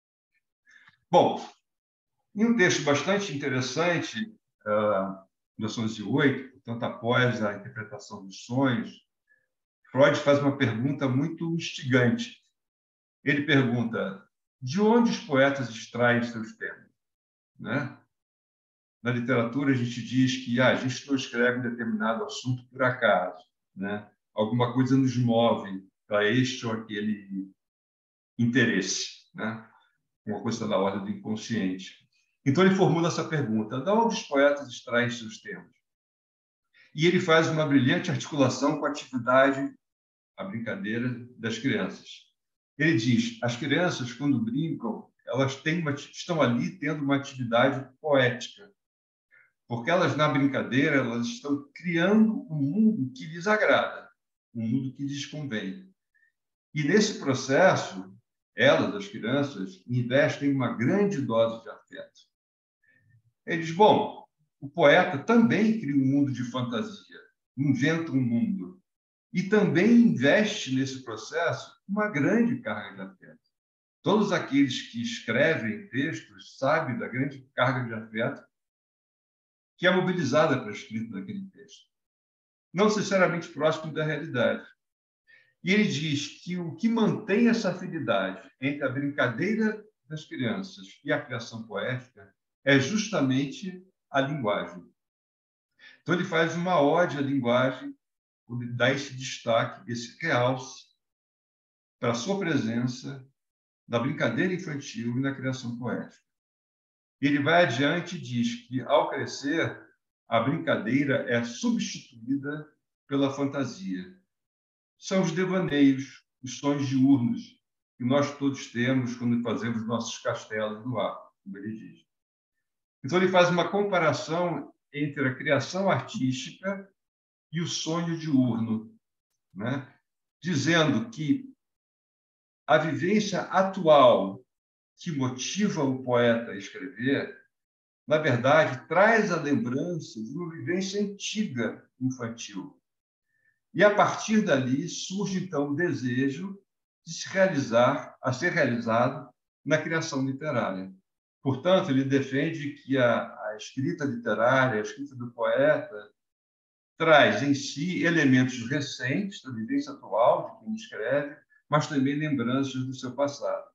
Bom, em um texto bastante interessante, uh, mil novecentos e oito, portanto, após a interpretação dos sonhos, Freud faz uma pergunta muito instigante. Ele pergunta, de onde os poetas extraem seus temas? Né? na literatura, a gente diz que ah, a gente não escreve um determinado assunto por acaso, né? Alguma coisa nos move para este ou aquele interesse, né? Uma coisa da ordem do inconsciente. Então, ele formula essa pergunta: de onde os poetas extraem seus temas? E ele faz uma brilhante articulação com a atividade, a brincadeira das crianças. Ele diz: as crianças, quando brincam, elas têm uma, estão ali tendo uma atividade poética, porque elas, na brincadeira, elas estão criando um mundo que lhes agrada, um mundo que lhes convém. E, nesse processo, elas, as crianças, investem uma grande dose de afeto. Ele diz: bom, o poeta também cria um mundo de fantasia, inventa um mundo, e também investe nesse processo uma grande carga de afeto. Todos aqueles que escrevem textos sabem da grande carga de afeto que é mobilizada para a escrita daquele texto, não necessariamente próximo da realidade. E ele diz que o que mantém essa afinidade entre a brincadeira das crianças e a criação poética é justamente a linguagem. Então, ele faz uma ode à linguagem, dá esse destaque, esse realce para a sua presença na brincadeira infantil e na criação poética. Ele vai adiante e diz que, ao crescer, a brincadeira é substituída pela fantasia. São os devaneios, os sonhos diurnos que nós todos temos quando fazemos nossos castelos no ar, como ele diz. Então, ele faz uma comparação entre a criação artística e o sonho diurno, né? Dizendo que a vivência atual que motiva o poeta a escrever, na verdade, traz a lembrança de uma vivência antiga infantil. E, a partir dali, surge, então, o desejo de se realizar, a ser realizado na criação literária. Portanto, ele defende que a, a escrita literária, a escrita do poeta, traz em si elementos recentes da vivência atual de quem escreve, mas também lembranças do seu passado.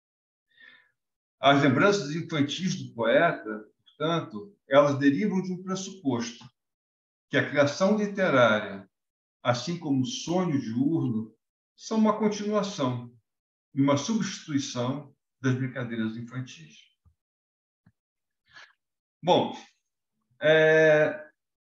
As lembranças infantis do poeta, portanto, elas derivam de um pressuposto, que a criação literária, assim como o sonho diurno, são uma continuação e uma substituição das brincadeiras infantis. Bom, é...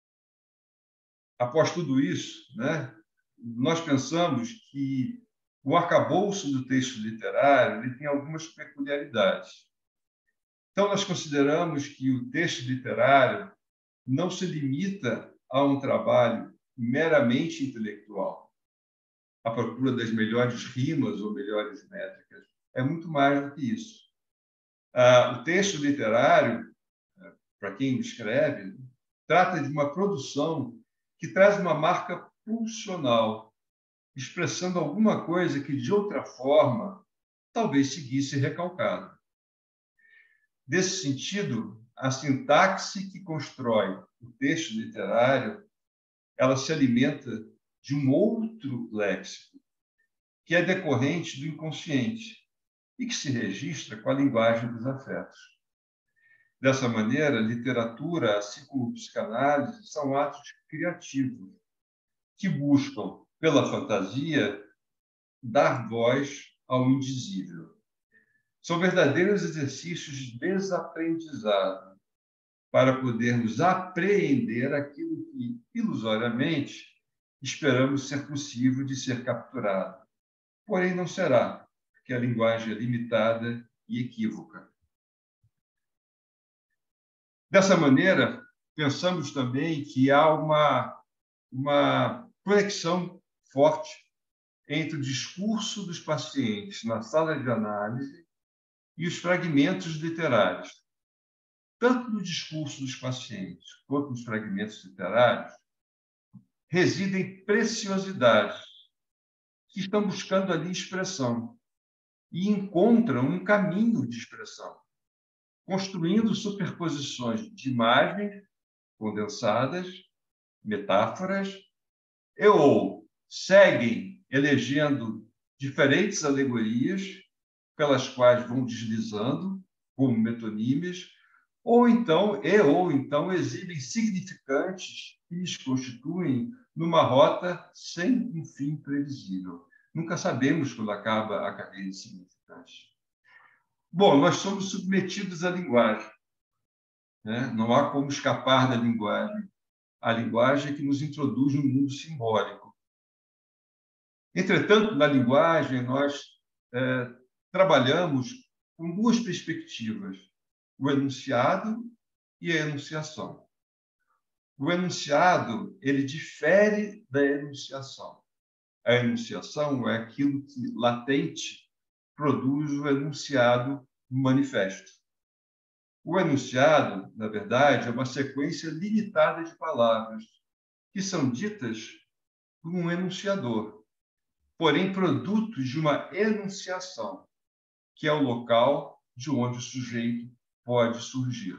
após tudo isso, né, nós pensamos que o arcabouço do texto literário ele tem algumas peculiaridades. Então, nós consideramos que o texto literário não se limita a um trabalho meramente intelectual, à procura das melhores rimas ou melhores métricas. É muito mais do que isso. Ah, o texto literário, para quem o escreve, trata de uma produção que traz uma marca pulsional, expressando alguma coisa que, de outra forma, talvez seguisse recalcada. Nesse sentido, a sintaxe que constrói o texto literário, ela se alimenta de um outro léxico, que é decorrente do inconsciente e que se registra com a linguagem dos afetos. Dessa maneira, literatura, assim como psicanálise, são atos criativos que buscam, pela fantasia, dar voz ao indizível. São verdadeiros exercícios de desaprendizado para podermos apreender aquilo que, ilusoriamente, esperamos ser possível de ser capturado. Porém, não será, porque a linguagem é limitada e equívoca. Dessa maneira, pensamos também que há uma, uma conexão forte entre o discurso dos pacientes na sala de análise e os fragmentos literários. Tanto no discurso dos pacientes quanto nos fragmentos literários, residem preciosidades que estão buscando ali expressão e encontram um caminho de expressão, construindo superposições de imagens condensadas, metáforas, e ou seguem elegendo diferentes alegorias pelas quais vão deslizando, como metonímias, ou então, e ou então exibem significantes que lhes constituem numa rota sem um fim previsível. Nunca sabemos quando acaba a cadeia de significantes. Bom, nós somos submetidos à linguagem, né? Não há como escapar da linguagem. A linguagem é que nos introduz no mundo simbólico. Entretanto, na linguagem, nós é, trabalhamos com duas perspectivas: o enunciado e a enunciação. O enunciado, ele difere da enunciação. A enunciação é aquilo que latente produz o enunciado manifesto. O enunciado, na verdade, é uma sequência limitada de palavras que são ditas por um enunciador, porém produtos de uma enunciação, que é o local de onde o sujeito pode surgir.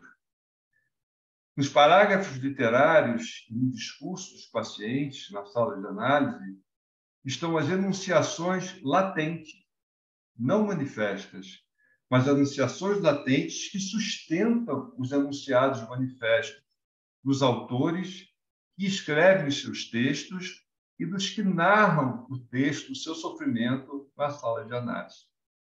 Nos parágrafos literários e no discurso dos pacientes, na sala de análise, estão as enunciações latentes, não manifestas, mas enunciações latentes que sustentam os enunciados manifestos dos autores que escrevem os seus textos e dos que narram o texto, o seu sofrimento na sala de análise.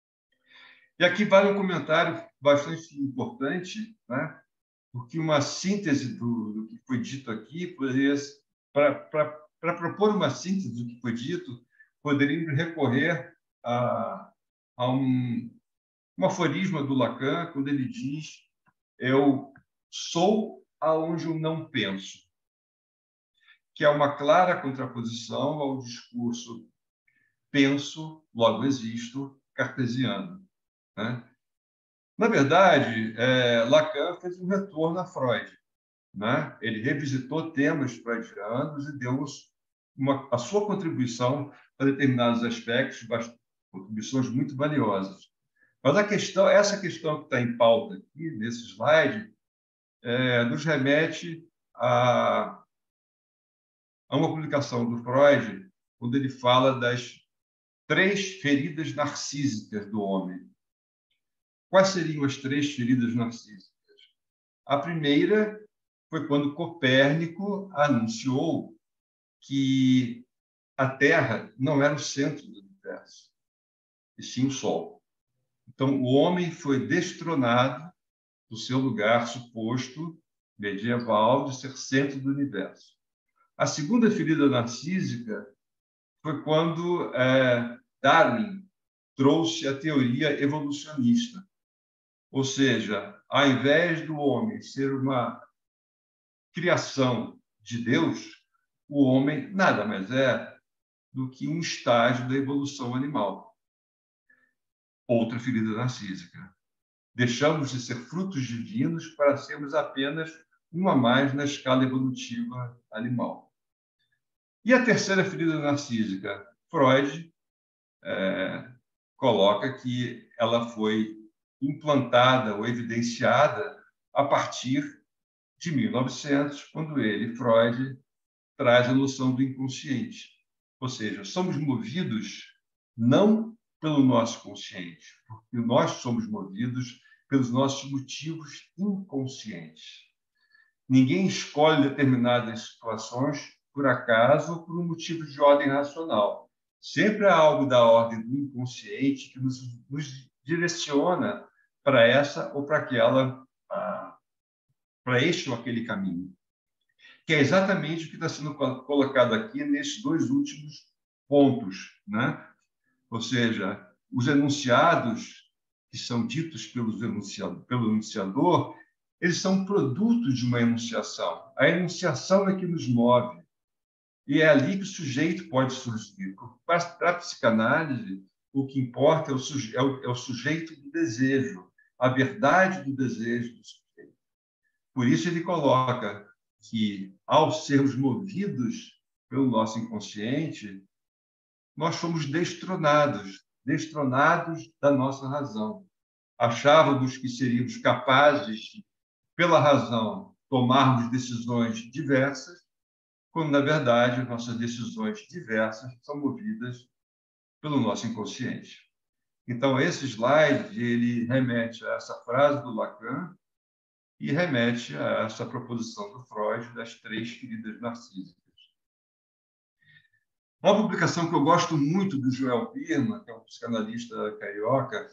E aqui vale um comentário bastante importante, né? Porque uma síntese do, do que foi dito aqui, poderia, para propor uma síntese do que foi dito, poderíamos recorrer a, a um, um aforisma do Lacan, quando ele diz: eu sou aonde eu não penso, que é uma clara contraposição ao discurso penso, logo existo, cartesiano, né? Na verdade, é, Lacan fez um retorno a Freud, né? Ele revisitou temas freudianos e deu uma, a sua contribuição para determinados aspectos, contribuições muito valiosas. Mas a questão, essa questão que está em pauta aqui, nesse slide, é, nos remete a, a uma publicação do Freud, quando ele fala das três feridas narcísicas do homem. Quais seriam as três feridas narcísicas? A primeira foi quando Copérnico anunciou que a Terra não era o centro do universo, e sim o Sol. Então, o homem foi destronado do seu lugar suposto medieval de ser centro do universo. A segunda ferida narcísica foi quando é, Darwin trouxe a teoria evolucionista. Ou seja, ao invés do homem ser uma criação de Deus, o homem nada mais é do que um estágio da evolução animal. Outra ferida narcísica. Deixamos de ser frutos divinos para sermos apenas uma a mais na escala evolutiva animal. E a terceira ferida narcísica? Freud é, coloca que ela foi implantada ou evidenciada a partir de mil e novecentos, quando ele, Freud, traz a noção do inconsciente. Ou seja, somos movidos não pelo nosso consciente, porque nós somos movidos pelos nossos motivos inconscientes. Ninguém escolhe determinadas situações por acaso ou por um motivo de ordem racional. Sempre há algo da ordem do inconsciente que nos, nos direciona para essa ou para aquela, para este ou aquele caminho. Que é exatamente o que está sendo colocado aqui nesses dois últimos pontos, né? Ou seja, os enunciados que são ditos pelos enunciado, pelo enunciador, eles são produtos de uma enunciação. A enunciação é que nos move. E é ali que o sujeito pode surgir. Para a psicanálise, o que importa é o, suje, é, o, é o sujeito do desejo, a verdade do desejo do sujeito. Por isso ele coloca que, ao sermos movidos pelo nosso inconsciente, nós fomos destronados, destronados da nossa razão. Achávamos que seríamos capazes de, pela razão, tomarmos decisões diversas, quando, na verdade, as nossas decisões diversas são movidas pelo nosso inconsciente. Então, esse slide ele remete a essa frase do Lacan, e remete a essa proposição do Freud das três feridas narcísicas. Uma publicação que eu gosto muito do Joel Birman, que é um psicanalista carioca,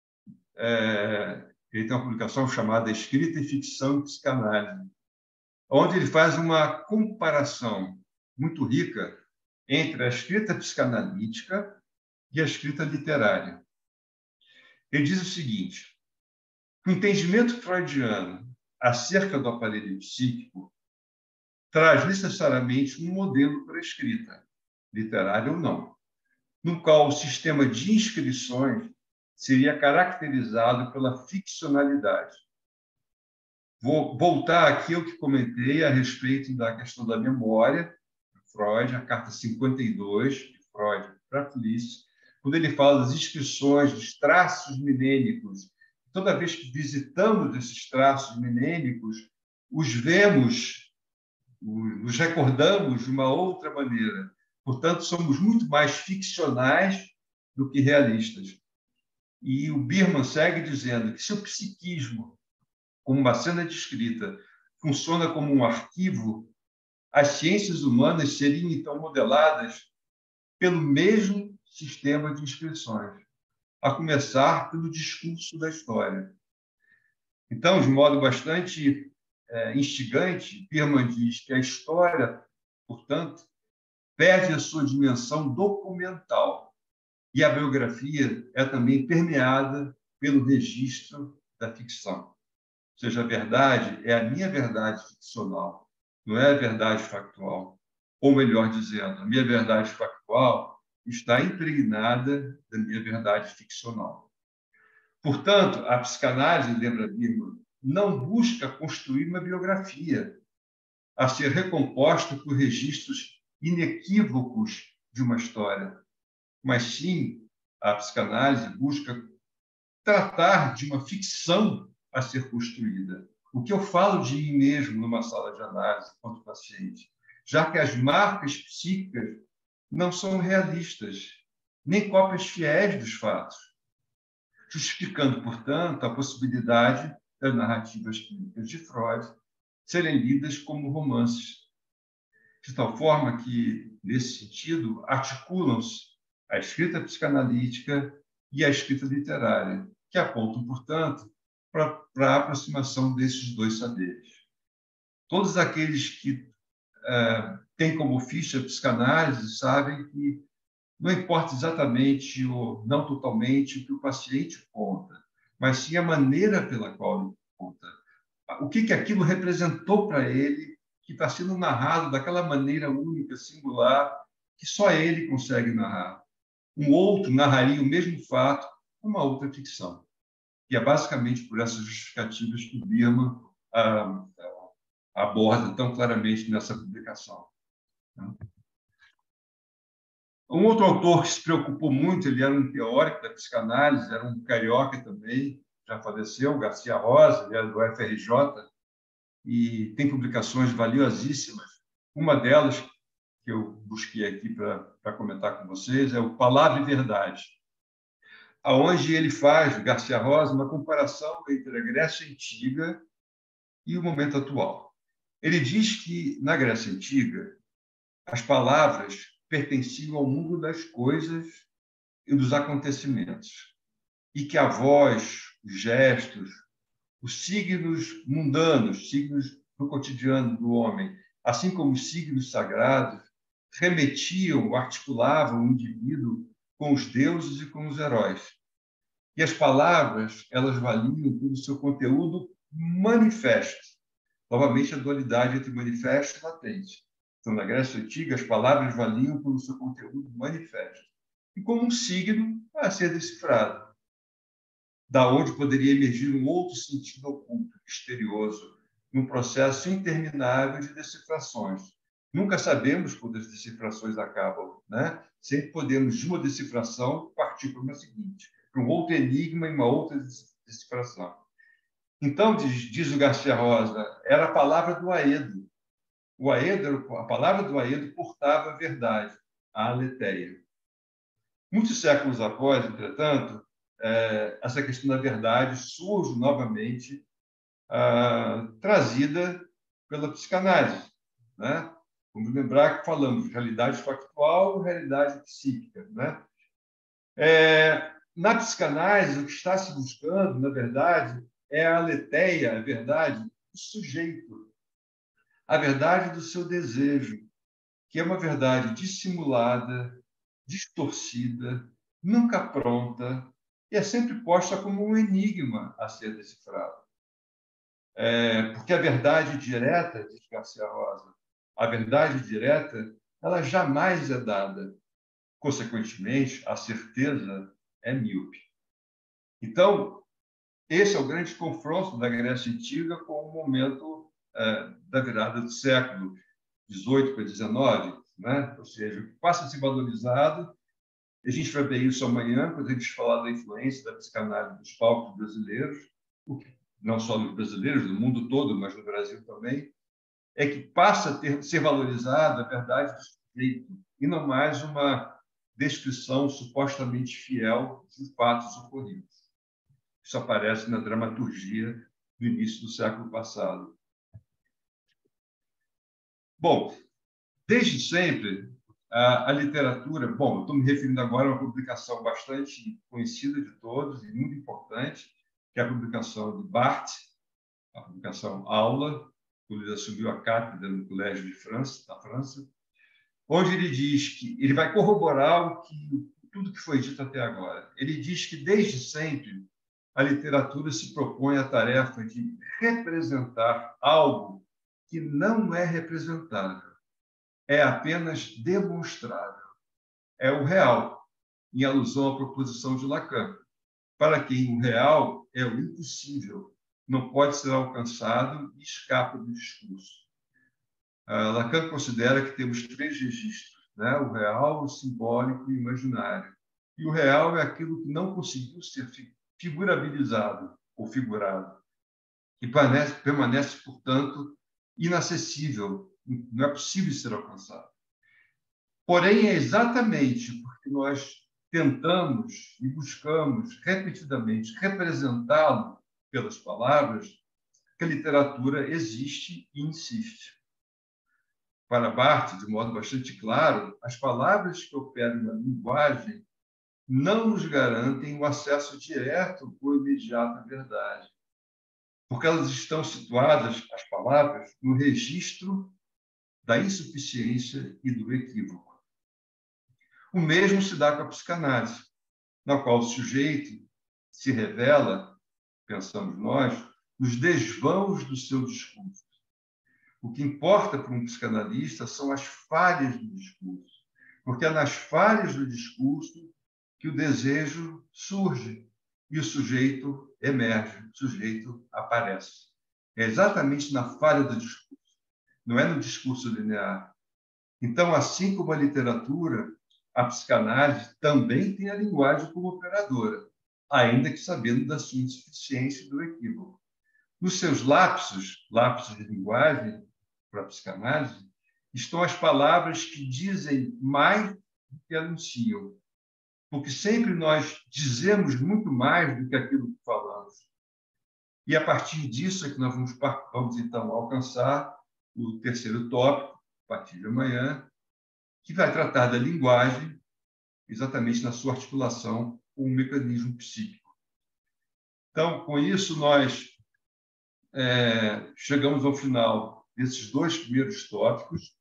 é, ele tem uma publicação chamada Escrita e Ficção em Psicanálise, onde ele faz uma comparação muito rica entre a escrita psicanalítica e a escrita literária. Ele diz o seguinte: o entendimento freudiano acerca do aparelho psíquico traz necessariamente um modelo para a escrita, literária ou não, no qual o sistema de inscrições seria caracterizado pela ficcionalidade. Vou voltar aqui ao que comentei a respeito da questão da memória, Freud, a carta cinquenta e dois de Freud para Felice, quando ele fala das inscrições, dos traços milênicos. Toda vez que visitamos esses traços milênicos, os vemos, nos recordamos de uma outra maneira. Portanto, somos muito mais ficcionais do que realistas. E o Birman segue dizendo que se o psiquismo, como uma cena de escrita, funciona como um arquivo, as ciências humanas seriam, então, modeladas pelo mesmo sistema de inscrições, a começar pelo discurso da história. Então, de modo bastante é, instigante, Birman diz que a história, portanto, perde a sua dimensão documental e a biografia é também permeada pelo registro da ficção. Ou seja, a verdade é a minha verdade ficcional, não é a verdade factual. Ou melhor dizendo, a minha verdade factual está impregnada da minha verdade ficcional. Portanto, a psicanálise, lembra Birman, não busca construir uma biografia a ser recomposta por registros inequívocos de uma história, mas sim a psicanálise busca tratar de uma ficção a ser construída. O que eu falo de mim mesmo numa sala de análise quanto paciente, já que as marcas psíquicas não são realistas, nem cópias fiéis dos fatos, justificando, portanto, a possibilidade das narrativas clínicas de Freud serem lidas como romances, de tal forma que, nesse sentido, articulam-se a escrita psicanalítica e a escrita literária, que apontam, portanto, para a aproximação desses dois saberes. Todos aqueles que é, têm como ficha a psicanálise sabem que não importa exatamente ou não totalmente o que o paciente conta, mas sim a maneira pela qual ele conta. O que, que aquilo representou para ele, que está sendo narrado daquela maneira única, singular, que só ele consegue narrar. Um outro narraria o mesmo fato com uma outra ficção. E é basicamente por essas justificativas que o Birman ah, aborda tão claramente nessa publicação. Um outro autor que se preocupou muito, ele era um teórico da psicanálise, era um carioca também, já faleceu, Garcia Rosa, ele era do F R J, e tem publicações valiosíssimas. Uma delas, que eu busquei aqui para comentar com vocês, é o Palavra e Verdade, aonde ele faz, Garcia Rosa, uma comparação entre a Grécia Antiga e o momento atual. Ele diz que, na Grécia Antiga, as palavras pertenciam ao mundo das coisas e dos acontecimentos, e que a voz, os gestos, os signos mundanos, signos do cotidiano do homem, assim como os signos sagrados, remetiam, articulavam o indivíduo com os deuses e com os heróis. E as palavras, elas valiam pelo seu conteúdo manifesto. Novamente, a dualidade entre manifesto e latente. Então, na Grécia Antiga, as palavras valiam pelo seu conteúdo manifesto. E como um signo a ser decifrado, da onde poderia emergir um outro sentido oculto, misterioso, num processo interminável de decifrações. Nunca sabemos quando as decifrações acabam, né? Sempre podemos, de uma decifração, partir para uma seguinte, para um outro enigma e uma outra decifração. Então, diz, diz o Garcia Rosa, era a palavra do Aedo. O Aedo, a palavra do Aedo portava a verdade, a aletheia. Muitos séculos após, entretanto, essa questão da verdade surge novamente ah, trazida pela psicanálise, né? Vamos lembrar que falamos de realidade factual e realidade psíquica, né? É, na psicanálise, o que está se buscando, na verdade, é a aletheia, a verdade do sujeito, a verdade do seu desejo, que é uma verdade dissimulada, distorcida, nunca pronta, e é sempre posta como um enigma a ser decifrado. É, porque a verdade direta, diz Garcia Rosa, a verdade direta, ela jamais é dada. Consequentemente, a certeza é míope. Então, esse é o grande confronto da Grécia Antiga com o momento é, da virada do século dezoito para dezenove, né? Ou seja, o que passa a ser valorizado, a gente vai ver isso amanhã, quando a gente falar da influência da psicanálise dos palcos brasileiros, não só nos brasileiros, no mundo todo, mas no Brasil também, é que passa a ter, ser valorizada a verdade do sujeito, e não mais uma descrição supostamente fiel de fatos ocorridos. Isso aparece na dramaturgia do início do século passado. Bom, desde sempre, a, a literatura... Bom, eu estou me referindo agora a uma publicação bastante conhecida de todos e muito importante, que é a publicação de Barthes, a publicação Aula, quando ele assumiu a cátedra no Colégio de França, da França, onde ele diz que ele vai corroborar o que, tudo que foi dito até agora. Ele diz que, desde sempre, a literatura se propõe a tarefa de representar algo que não é representável, é apenas demonstrável, é o real, em alusão à proposição de Lacan, para quem o real é o impossível, não pode ser alcançado e escapa do discurso. Uh, Lacan considera que temos três registros, né? O real, o simbólico e o imaginário. E o real é aquilo que não conseguiu ser figurabilizado ou figurado, que permanece, permanece, portanto, inacessível, não é possível ser alcançado. Porém, é exatamente porque nós tentamos e buscamos repetidamente representá-lo pelas palavras que a literatura existe e insiste. Para Barthes, de modo bastante claro, as palavras que operam na linguagem não nos garantem o acesso direto ou imediato à verdade, porque elas estão situadas, as palavras, no registro da insuficiência e do equívoco. O mesmo se dá com a psicanálise, na qual o sujeito se revela, pensamos nós, nos desvãos do seu discurso. O que importa para um psicanalista são as falhas do discurso, porque é nas falhas do discurso que o desejo surge e o sujeito emerge, o sujeito aparece. É exatamente na falha do discurso, não é no discurso linear. Então, assim como a literatura, a psicanálise também tem a linguagem como operadora, ainda que sabendo da sua insuficiência e do equívoco. Nos seus lapsos, lapsos de linguagem, para a psicanálise, estão as palavras que dizem mais do que anunciam. Porque sempre nós dizemos muito mais do que aquilo que falamos. E, a partir disso, é que nós vamos, vamos então, alcançar o terceiro tópico, a partir de amanhã, que vai tratar da linguagem, exatamente na sua articulação com o mecanismo psíquico. Então, com isso, nós é, chegamos ao final desses dois primeiros tópicos.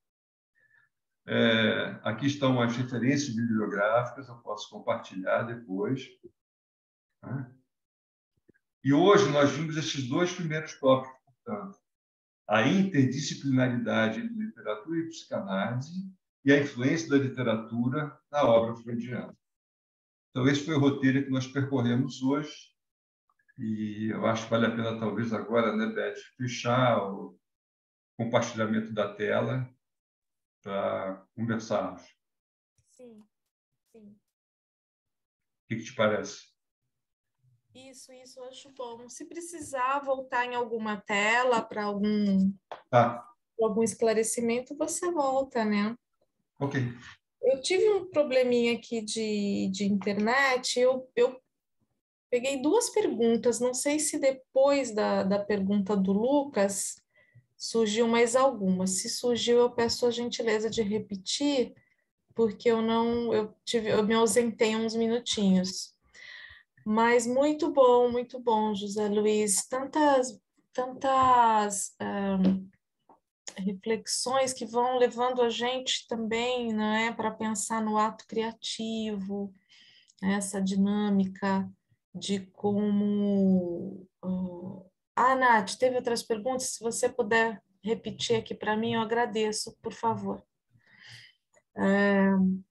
É, aqui estão as referências bibliográficas, eu posso compartilhar depois. Né? E hoje nós vimos esses dois primeiros tópicos, portanto, a interdisciplinaridade entre literatura e psicanálise e a influência da literatura na obra freudiana. Então, esse foi o roteiro que nós percorremos hoje, e eu acho que vale a pena, talvez, agora, né, Beth, fechar o compartilhamento da tela para conversarmos. Sim, sim. O que, que te parece? Isso, isso, eu acho bom. Se precisar voltar em alguma tela para algum, Tá. algum esclarecimento, você volta, né? Ok. Eu tive um probleminha aqui de, de internet, eu, eu Peguei duas perguntas, não sei se depois da, da pergunta do Lucas surgiu mais alguma. Se surgiu, eu peço a gentileza de repetir, porque eu não, eu tive, eu me ausentei uns minutinhos. Mas muito bom, muito bom, José Luiz. Tantas, tantas ah, reflexões que vão levando a gente também, não é, para pensar no ato criativo, né, essa dinâmica de como. Uh... Ah, Nath, teve outras perguntas? Se você puder repetir aqui para mim, eu agradeço, por favor. É,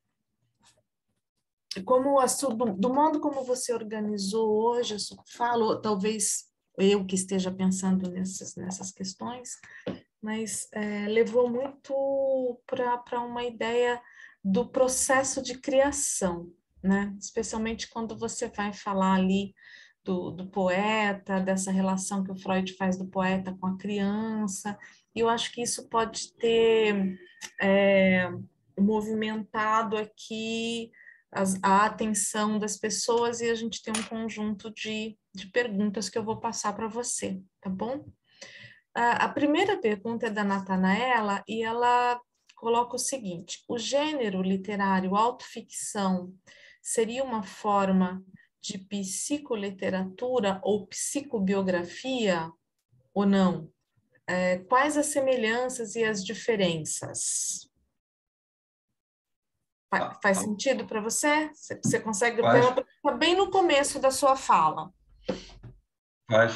como a sua, do, do modo como você organizou hoje, eu falo, talvez eu que esteja pensando nessas, nessas questões, mas é, levou muito para uma ideia do processo de criação, né? Especialmente quando você vai falar ali do, do poeta, dessa relação que o Freud faz do poeta com a criança, e eu acho que isso pode ter é, movimentado aqui as, a atenção das pessoas, e a gente tem um conjunto de, de perguntas que eu vou passar para você, tá bom? A, a primeira pergunta é da Natanaela, e ela coloca o seguinte: o gênero literário autoficção seria uma forma de psicoliteratura ou psicobiografia ou não? É, quais as semelhanças e as diferenças? Fa- Faz sentido para você? Você você consegue? Faz, Está bem no começo da sua fala. faz.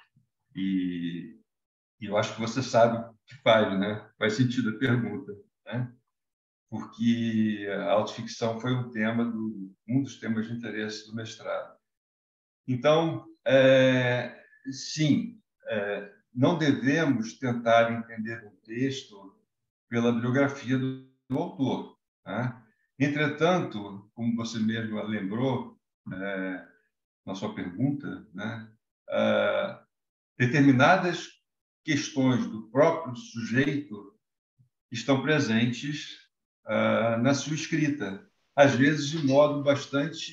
E, e eu acho que você sabe que faz, né? Faz sentido a pergunta, né? Porque a autoficção foi um tema do, um dos temas de interesse do mestrado. Então, é, sim, é, não devemos tentar entender um texto pela biografia do, do autor, né? Entretanto, como você mesmo lembrou é, na sua pergunta, né, é, determinadas questões do próprio sujeito estão presentes uh, na sua escrita, às vezes de modo bastante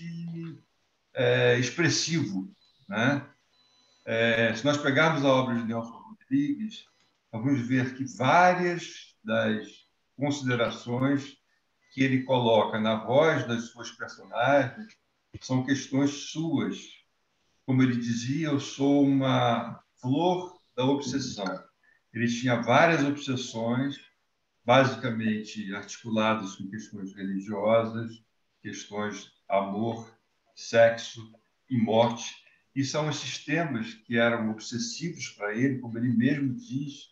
é, expressivo, né? É, se nós pegarmos a obra de Nelson Rodrigues, vamos ver que várias das considerações que ele coloca na voz das suas personagens são questões suas. Como ele dizia, eu sou uma flor da obsessão. Ele tinha várias obsessões, basicamente articuladas com questões religiosas, questões amor, sexo e morte. E são esses temas que eram obsessivos para ele, como ele mesmo diz,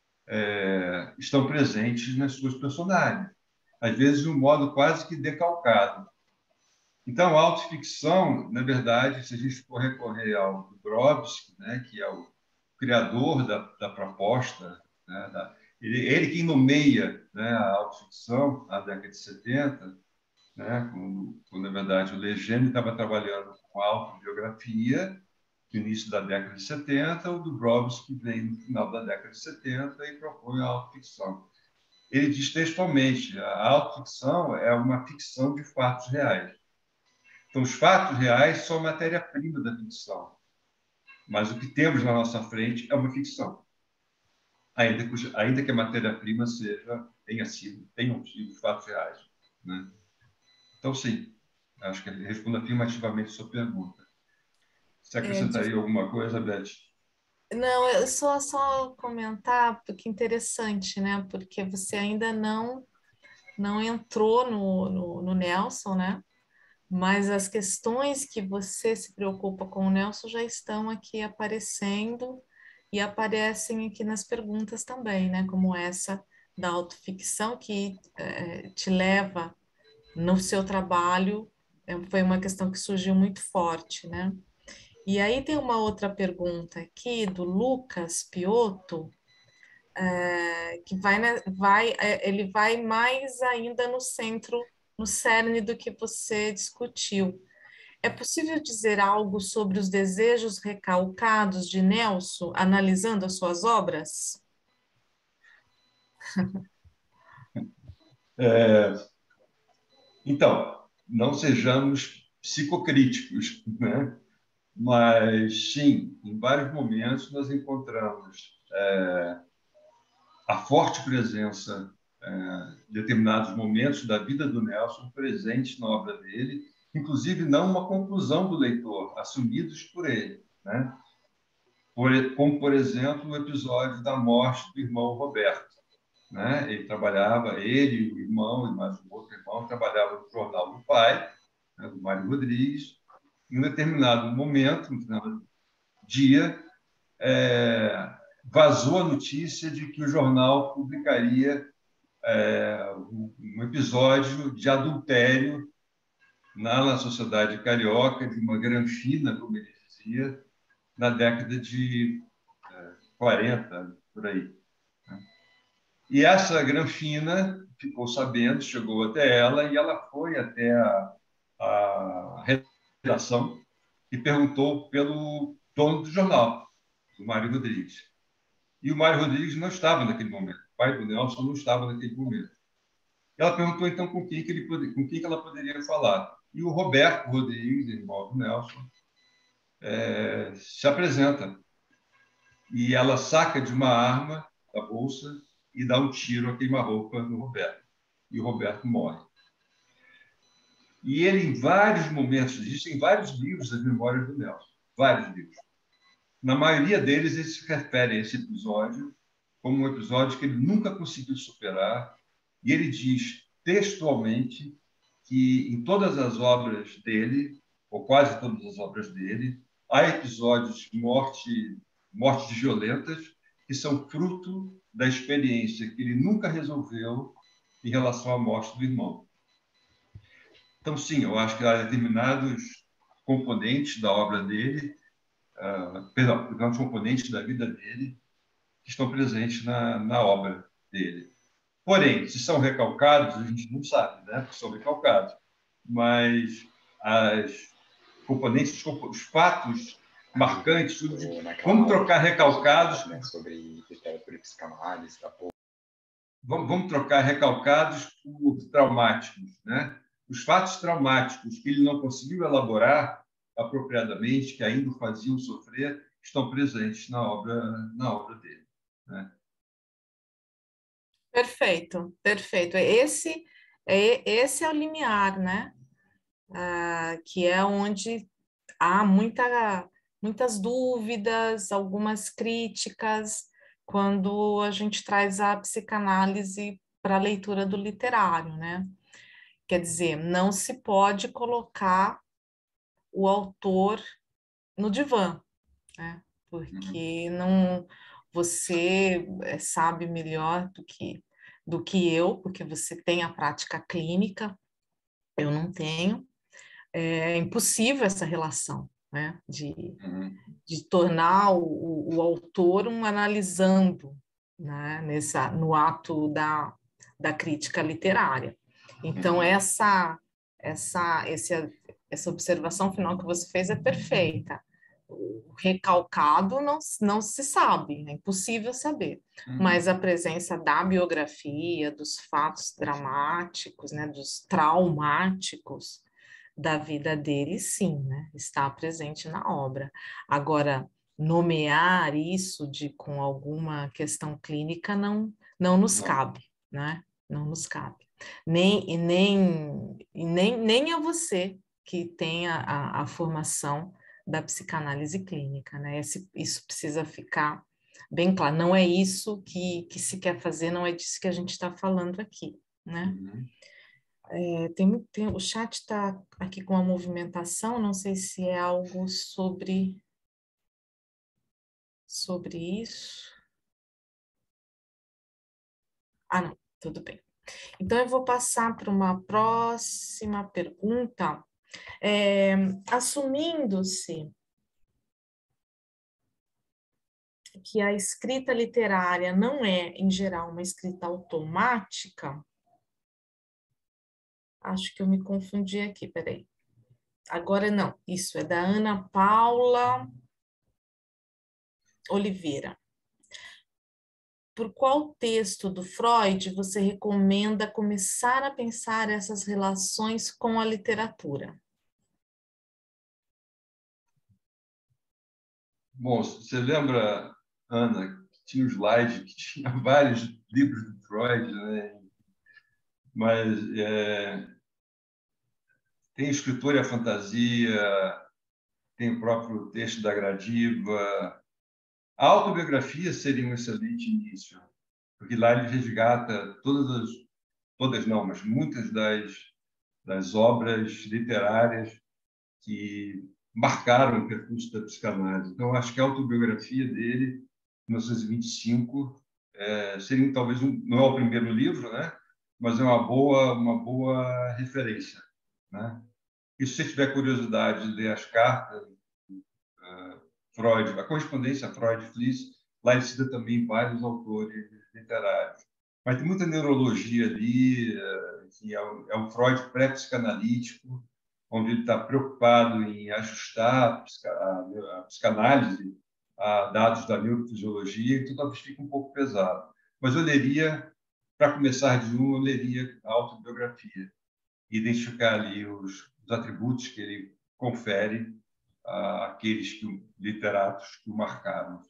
é, estão presentes nas suas personagens, às vezes de um modo quase que decalcado. Então, a autoficção, na verdade, se a gente for recorrer ao Brodowski, né, que é o criador da, da proposta, né, da, ele, ele que nomeia, né, a autoficção na década de setenta, né, quando, quando, na verdade, o Legendre estava trabalhando com a autobiografia no início da década de setenta, o Dubrovsky vem no final da década de setenta e propõe a autoficção. Ele diz textualmente, a autoficção é uma ficção de fatos reais. Então, os fatos reais são matéria-prima da ficção, mas o que temos na nossa frente é uma ficção, ainda que, ainda que a matéria-prima seja tenha sido, tenham sido os fatos reais, né? Então, sim, acho que ele responde afirmativamente a sua pergunta. Você É, de... acrescentaria alguma coisa, Beth? Não, eu só só comentar, porque interessante, né? Porque você ainda não não entrou no, no, no Nelson, né? Mas as questões que você se preocupa com o Nelson já estão aqui aparecendo e aparecem aqui nas perguntas também, né? Como essa da autoficção que eh, te leva no seu trabalho, eh, foi uma questão que surgiu muito forte, né? E aí tem uma outra pergunta aqui do Lucas Piotto, eh, que vai, né, vai, eh, ele vai mais ainda no centro, no cerne do que você discutiu. É possível dizer algo sobre os desejos recalcados de Nelson, analisando as suas obras? É, então, não sejamos psicocríticos, né? Mas, sim, em vários momentos nós encontramos é, a forte presença é, de determinados momentos da vida do Nelson presentes na obra dele, inclusive não uma conclusão do leitor, assumidos por ele, né? Por, como, por exemplo, o episódio da morte do irmão Roberto. Né? Ele trabalhava, ele, o irmão e mais um outro irmão, trabalhavam no jornal do pai, né, do Mário Rodrigues. Em um determinado momento, no final do dia, é, vazou a notícia de que o jornal publicaria é, um episódio de adultério na, na sociedade carioca, de uma granfina, como ele dizia, na década de é, quarenta, por aí. E essa granfina ficou sabendo, chegou até ela, e ela foi até a, a redação e perguntou pelo dono do jornal, o Mário Rodrigues. E o Mário Rodrigues não estava naquele momento, o pai do Nelson não estava naquele momento. Ela perguntou, então, com quem, que ele pode, com quem que ela poderia falar. E o Roberto Rodrigues, irmão do Nelson, é, se apresenta. E ela saca de uma arma da bolsa e dá um tiro a queima-roupa no Roberto. E o Roberto morre. E ele, em vários momentos, existem vários livros das memórias do Nelson, vários livros. Na maioria deles, ele se refere a esse episódio como um episódio que ele nunca conseguiu superar, e ele diz textualmente que em todas as obras dele, ou quase todas as obras dele, há episódios de morte, mortes violentas que são fruto da experiência que ele nunca resolveu em relação à morte do irmão. Então, sim, eu acho que há determinados componentes da obra dele, uh, perdão, determinados componentes da vida dele que estão presentes na, na obra dele. Porém, se são recalcados, a gente não sabe, né? Porque são recalcados. Mas as componentes, os fatos marcantes, tudo de... vamos trocar recalcados, né, sobre literatura e psicanálise, tá? vamos, vamos trocar recalcados por traumáticos, né? Os fatos traumáticos que ele não conseguiu elaborar apropriadamente, que ainda o faziam sofrer, estão presentes na obra, na obra dele, né? Perfeito, perfeito. Esse é, esse é o limiar, né? Ah, que é onde há muita, muitas dúvidas, algumas críticas, quando a gente traz a psicanálise para a leitura do literário, né? Quer dizer, não se pode colocar o autor no divã, né? Porque não, você sabe melhor do que, do que eu, porque você tem a prática clínica, eu não tenho. É impossível essa relação, né? De, Uhum. de tornar o, o autor um analisando, né? Nessa, no ato da, da crítica literária. Então, Uhum. essa, essa, esse, essa observação final que você fez é perfeita. O recalcado não, não se sabe, é impossível saber, Uhum. mas a presença da biografia, dos fatos dramáticos, né, dos traumáticos da vida dele, sim, né, está presente na obra. Agora, nomear isso de com alguma questão clínica não, não nos Não. cabe, né? Não nos cabe. Nem, e nem, e nem, nem a você que tem a, a, a formação da psicanálise clínica, né? Esse, isso precisa ficar bem claro. Não é isso que, que se quer fazer, não é disso que a gente está falando aqui, né? Uhum. É, tem, tem, o chat está aqui com a movimentação, não sei se é algo sobre, sobre isso. Ah, não, tudo bem. Então, eu vou passar para uma próxima pergunta. É, assumindo-se que a escrita literária não é, em geral, uma escrita automática, acho que eu me confundi aqui, peraí. Agora não, isso é da Ana Paula Oliveira. Por qual texto do Freud você recomenda começar a pensar essas relações com a literatura? Bom, você lembra, Ana, que tinha um slide que tinha vários livros do Freud, né? Mas é, tem Escritor e a Fantasia, tem o próprio texto da Gradiva. A autobiografia seria um excelente início, porque lá ele resgata todas as, todas não, mas muitas das, das obras literárias que marcaram o percurso da psicanálise. Então, acho que a autobiografia dele, mil novecentos e vinte e cinco, é, seria talvez um, não é o primeiro livro, né? Mas é uma boa, uma boa referência, né? E se você tiver curiosidade de ler as cartas, uh, Freud, a correspondência Freud-Fliess, lá ele cita também vários autores literários. Mas tem muita neurologia ali, uh, enfim, é, um, é um Freud pré-psicanalítico, onde ele está preocupado em ajustar a, a psicanálise a dados da neurofisiologia, então talvez fique um pouco pesado. Mas eu leria, para começar de um, eu leria a autobiografia, identificar ali os, os atributos que ele confere àqueles que, literatos que o marcaram.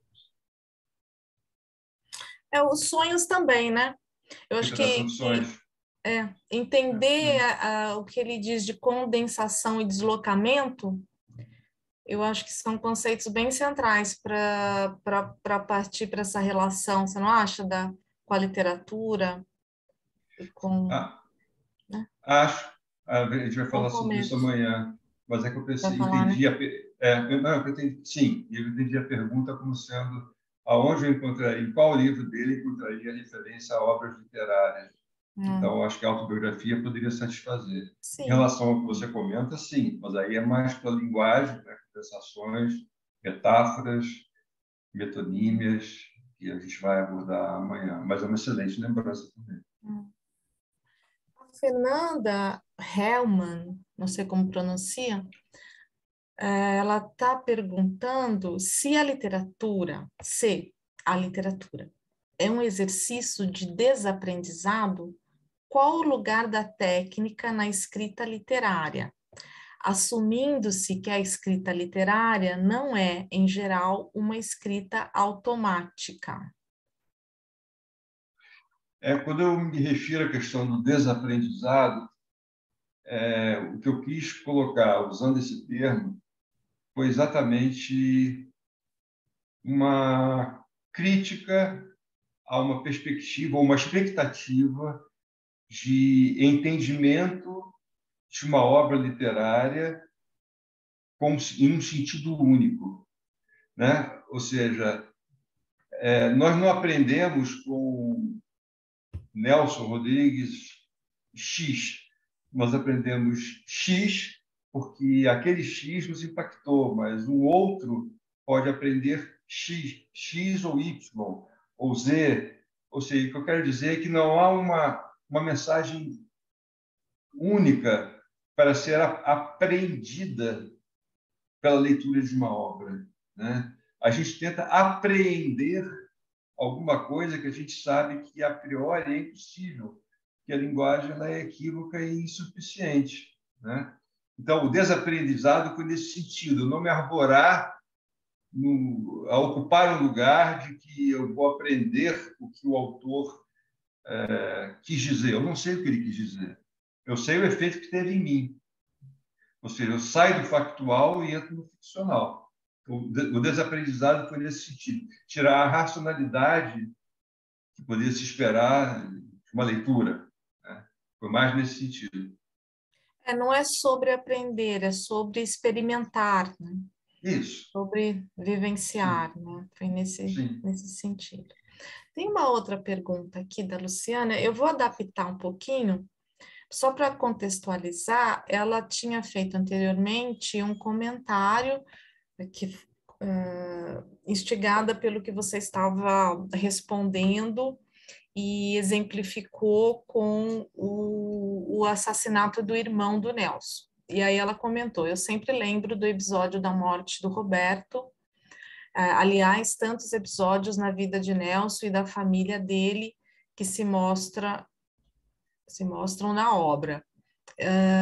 É, os sonhos também, né? Eu acho que, que é, entender a, a, o que ele diz de condensação e deslocamento, eu acho que são conceitos bem centrais para partir para essa relação, você não acha, da, com a literatura? E com, ah, né? Acho. A gente vai falar Com sobre isso amanhã. Mas é que eu pensei, falar, entendi, né? a, é, não, eu entendi, sim, eu entendi a pergunta como sendo aonde eu encontraria, em qual livro dele encontraria referência a obras literárias. Hum. Então, acho que a autobiografia poderia satisfazer. Sim. Em relação ao que você comenta, sim, mas aí é mais pela linguagem, né, conversações, metáforas, metonímias, que a gente vai abordar amanhã. Mas é uma excelente lembrança também. Hum. A Fernanda Hellman, não sei como pronuncia, ela está perguntando se a literatura, se a literatura é um exercício de desaprendizado, qual o lugar da técnica na escrita literária, assumindo-se que a escrita literária não é, em geral, uma escrita automática. É, quando eu me refiro à questão do desaprendizado, é, o que eu quis colocar, usando esse termo, foi exatamente uma crítica a uma perspectiva, ou uma expectativa de entendimento de uma obra literária como em um sentido único, né? Ou seja, é, nós não aprendemos com Nelson Rodrigues X, nós aprendemos X porque aquele X nos impactou, mas um outro pode aprender X, X ou Y, ou Z. Ou seja, o que eu quero dizer é que não há uma, uma mensagem única para ser aprendida pela leitura de uma obra, né? A gente tenta apreender alguma coisa que a gente sabe que a priori é impossível, que a linguagem ela é equívoca e insuficiente, né? Então, o desaprendizado foi nesse sentido, não me arvorar no, a ocupar um lugar de que eu vou aprender o que o autor é, quis dizer. Eu não sei o que ele quis dizer. Eu sei o efeito que teve em mim. Ou seja, eu saio do factual e entro no ficcional. O desaprendizado foi nesse sentido. Tirar a racionalidade que poderia se esperar de uma leitura, né? Foi mais nesse sentido. É, não é sobre aprender, é sobre experimentar, né? Isso. Sobre vivenciar, Sim. né? Foi nesse, nesse sentido. Tem uma outra pergunta aqui da Luciana, eu vou adaptar um pouquinho, só para contextualizar, ela tinha feito anteriormente um comentário que, uh, instigada pelo que você estava respondendo, e exemplificou com o, o assassinato do irmão do Nelson. E aí ela comentou, eu sempre lembro do episódio da morte do Roberto, uh, aliás, tantos episódios na vida de Nelson e da família dele que se mostra, se mostram na obra.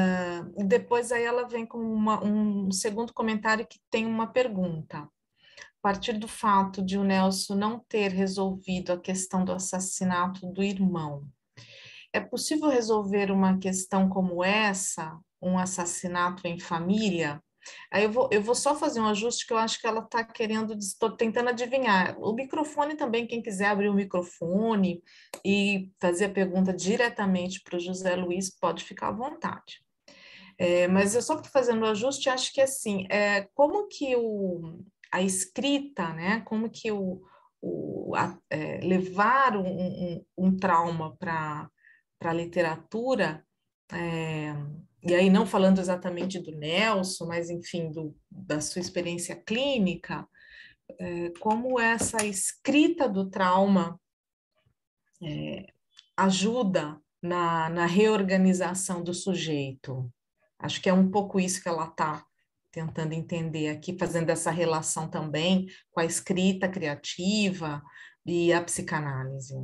Uh, depois aí ela vem com uma, um segundo comentário que tem uma pergunta. partir do fato de o Nelson não ter resolvido a questão do assassinato do irmão, é possível resolver uma questão como essa, um assassinato em família? Aí eu vou, eu vou só fazer um ajuste que eu acho que ela está querendo, estou tentando adivinhar. O microfone também, quem quiser abrir o microfone e fazer a pergunta diretamente para o José Luiz, pode ficar à vontade. É, mas eu só estou fazendo o ajuste, acho que assim, é, como que o, a escrita, né, como que o, o a, é, levar um, um, um trauma para a literatura, é, e aí não falando exatamente do Nelson, mas enfim, do, da sua experiência clínica, é, como essa escrita do trauma é, ajuda na, na reorganização do sujeito. Acho que é um pouco isso que ela está tentando entender aqui, fazendo essa relação também com a escrita criativa e a psicanálise.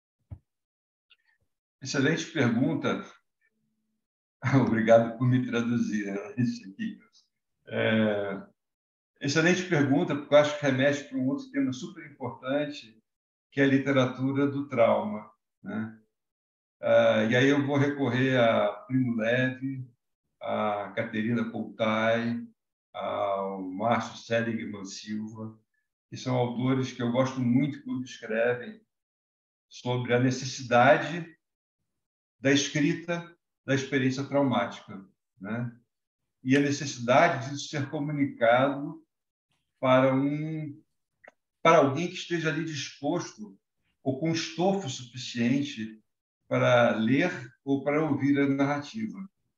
Excelente pergunta. Obrigado por me traduzir, né? Isso aqui. É, excelente pergunta, porque eu acho que remete para um outro tema super importante, que é a literatura do trauma, né? Ah, e aí eu vou recorrer a Primo Levi, a Caterina Poltai, ao Márcio Seligman Silva, que são autores que eu gosto muito quando escrevem sobre a necessidade da escrita da experiência traumática, né? E a necessidade de ser comunicado para um para alguém que esteja ali disposto ou com estofo suficiente para ler ou para ouvir a narrativa.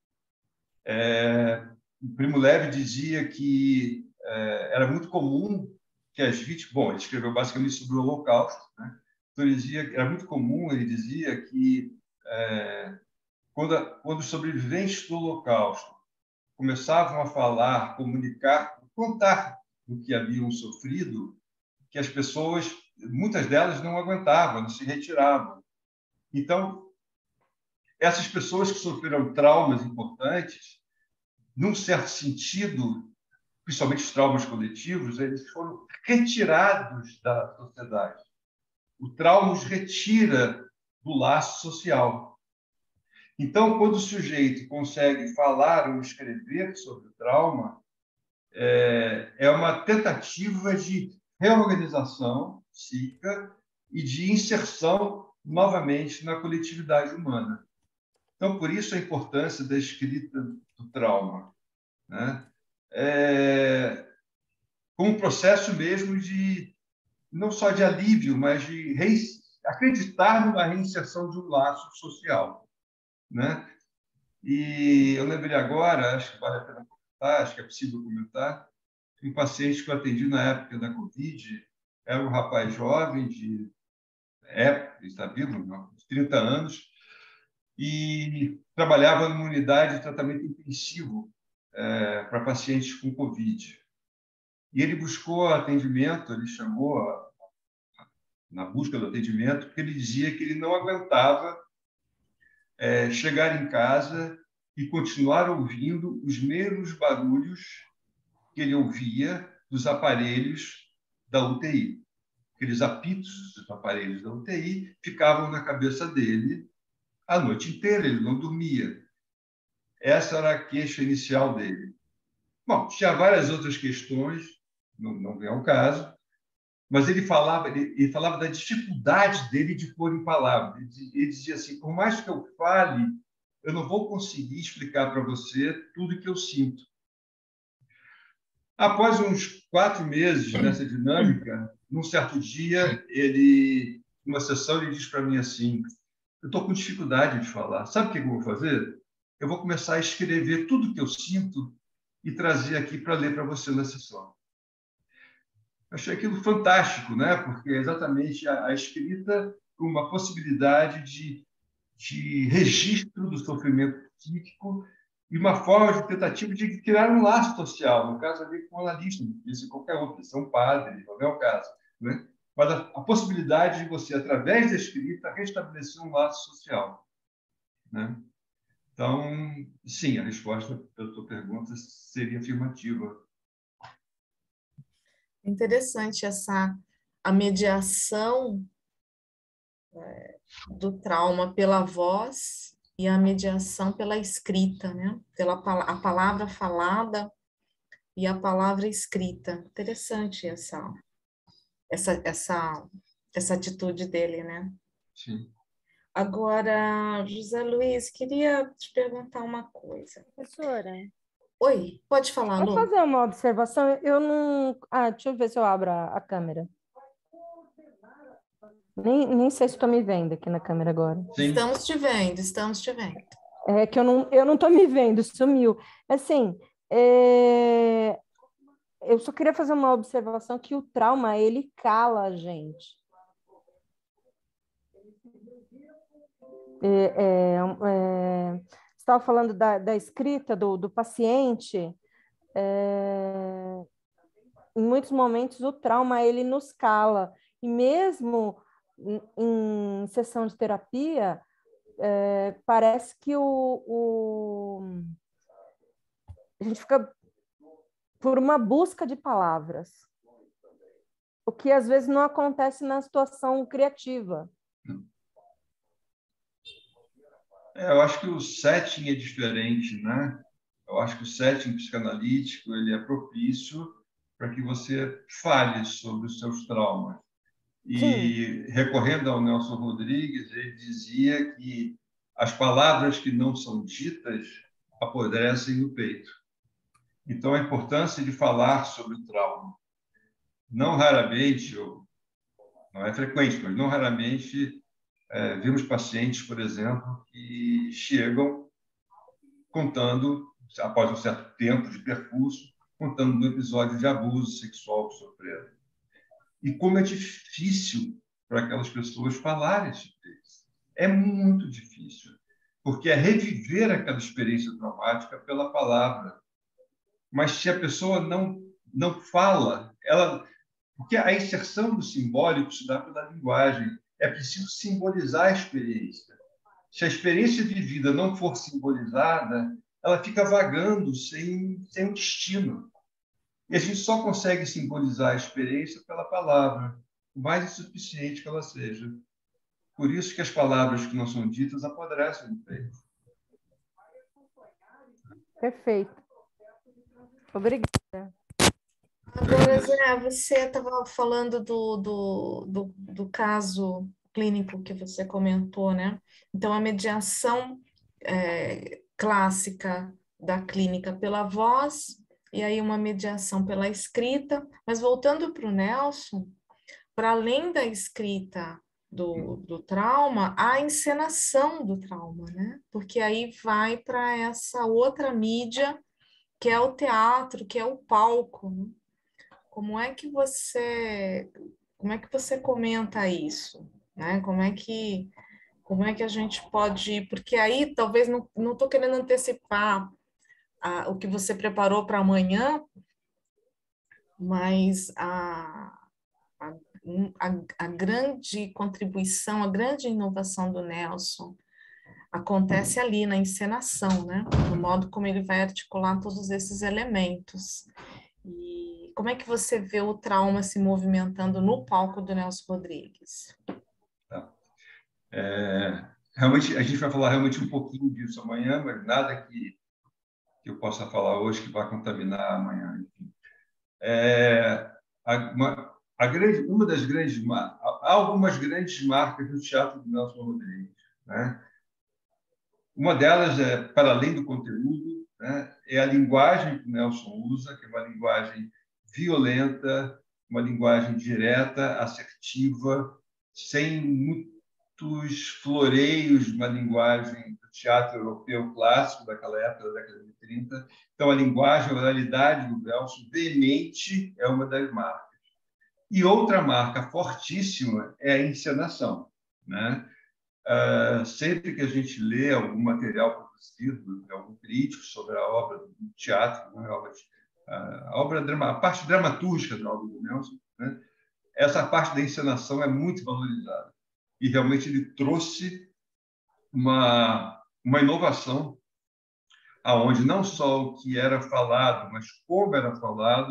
É, o Primo Levi dizia que é, era muito comum que as vítimas... Bom, ele escreveu basicamente sobre o Holocausto, né? Então, ele dizia que era muito comum, ele dizia que é, quando, a, quando os sobreviventes do Holocausto começavam a falar, comunicar, contar o que haviam sofrido, que as pessoas, muitas delas não aguentavam, não se retiravam. Então, essas pessoas que sofreram traumas importantes, num certo sentido, principalmente os traumas coletivos, eles foram retirados da sociedade. O trauma os retira do laço social. Então, quando o sujeito consegue falar ou escrever sobre o trauma, é, é uma tentativa de reorganização psíquica e de inserção novamente na coletividade humana. Então, por isso a importância da escrita do trauma, né? É, como um processo mesmo de, não só de alívio, mas de acreditar numa reinserção de um laço social, né? E eu lembrei agora, acho que vale a pena comentar, acho que é possível comentar, um paciente que eu atendi na época da Covid, era um rapaz jovem, de época, está vivo, uns trinta anos, e trabalhava numa unidade de tratamento intensivo é, para pacientes com Covid. E ele buscou atendimento, ele chamou a, na busca do atendimento, porque ele dizia que ele não aguentava é, chegar em casa e continuar ouvindo os mesmos barulhos que ele ouvia dos aparelhos da U T I. Aqueles apitos dos aparelhos da U T I ficavam na cabeça dele a noite inteira, ele não dormia. Essa era a queixa inicial dele. Bom, tinha várias outras questões, não, não vem ao caso, mas ele falava, ele, ele falava da dificuldade dele de pôr em palavras. Ele, ele dizia assim, por mais que eu fale, eu não vou conseguir explicar para você tudo que eu sinto. Após uns quatro meses nessa dinâmica, num certo dia, ele, numa sessão, ele diz para mim assim, eu estou com dificuldade de falar. Sabe o que eu vou fazer? Eu vou começar a escrever tudo que eu sinto e trazer aqui para ler para você na sessão. Eu achei aquilo fantástico, né? Porque é exatamente a, a escrita com uma possibilidade de, de registro do sofrimento psíquico e uma forma de tentativa de criar um laço social, no caso ali com o analista, isso qualquer outro, isso é um padre, não é o caso, né? Mas a, a possibilidade de você, através da escrita, restabelecer um laço social, né? Então, sim, a resposta para a tua pergunta seria afirmativa. Interessante essa a mediação é, do trauma pela voz e a mediação pela escrita, né? Pela pala- a palavra falada e a palavra escrita. Interessante essa essa essa essa atitude dele, né? Sim. Agora, José Luiz, queria te perguntar uma coisa. Professora, Oi, pode falar, vou Lu? fazer uma observação. Eu não. Ah, deixa eu ver se eu abro a, a câmera. Nem, nem sei se estou me vendo aqui na câmera agora. Sim. Estamos te vendo, estamos te vendo. É que eu não eu não estou me vendo, sumiu. Assim, é, eu só queria fazer uma observação que o trauma, ele cala a gente. É, é, é, você estava falando da, da escrita do, do paciente. É, em muitos momentos o trauma ele nos cala. E mesmo em, em sessão de terapia, é, parece que o, o, a gente fica por uma busca de palavras, o que às vezes não acontece na situação criativa. É, eu acho que o setting é diferente, né? Eu acho que o setting psicanalítico ele é propício para que você fale sobre os seus traumas. E, Sim. recorrendo ao Nelson Rodrigues, ele dizia que as palavras que não são ditas apodrecem no peito. Então, a importância de falar sobre o trauma. Não raramente, ou não é frequente, mas não raramente, é, vemos pacientes, por exemplo, que chegam contando, após um certo tempo de percurso, contando um episódio de abuso sexual que sofreram. E como é difícil para aquelas pessoas falarem sobre isso. É muito difícil, porque é reviver aquela experiência traumática pela palavra. Mas se a pessoa não, não fala, ela... porque a inserção do simbólico se dá pela linguagem. É preciso simbolizar a experiência. Se a experiência vivida não for simbolizada, ela fica vagando sem, sem um destino. E a gente só consegue simbolizar a experiência pela palavra, o mais insuficiente que ela seja. Por isso que as palavras que não são ditas apodrecem no peito. Perfeito. Obrigada. Agora, Zé, você estava falando do, do, do, do caso clínico que você comentou, né? Então, a mediação é, clássica da clínica pela voz, e aí uma mediação pela escrita. Mas voltando para o Nelson, para além da escrita do, do trauma, a encenação do trauma, né? Porque aí vai para essa outra mídia, que é o teatro, que é o palco, né? Como é que você, como é que você comenta isso, né? Como é que, como é que a gente pode, porque aí talvez não não estou querendo antecipar a, o que você preparou para amanhã, mas a, a, a, a grande contribuição, a grande inovação do Nelson acontece ali na encenação, né? No modo como ele vai articular todos esses elementos. E como é que você vê o trauma se movimentando no palco do Nelson Rodrigues? Tá. É, realmente, a gente vai falar realmente um pouquinho disso amanhã, mas nada que, que eu possa falar hoje que vá contaminar amanhã. Enfim. É, a, uma, a grande, uma das grandes há algumas grandes marcas do teatro do Nelson Rodrigues, né? Uma delas é, para além do conteúdo, né, é a linguagem que o Nelson usa, que é uma linguagem violenta, uma linguagem direta, assertiva, sem muitos floreios de uma linguagem do teatro europeu clássico daquela época, da década de trinta. Então, a linguagem, a oralidade do Nelson, veemente, é uma das marcas. E outra marca fortíssima é a encenação, né? Uh, sempre que a gente lê algum material produzido, algum crítico sobre a obra do teatro, né, a, obra, a, obra, a parte dramatúrgica da obra do Nelson, né, essa parte da encenação é muito valorizada. E realmente ele trouxe uma, uma inovação aonde não só o que era falado, mas como era falado,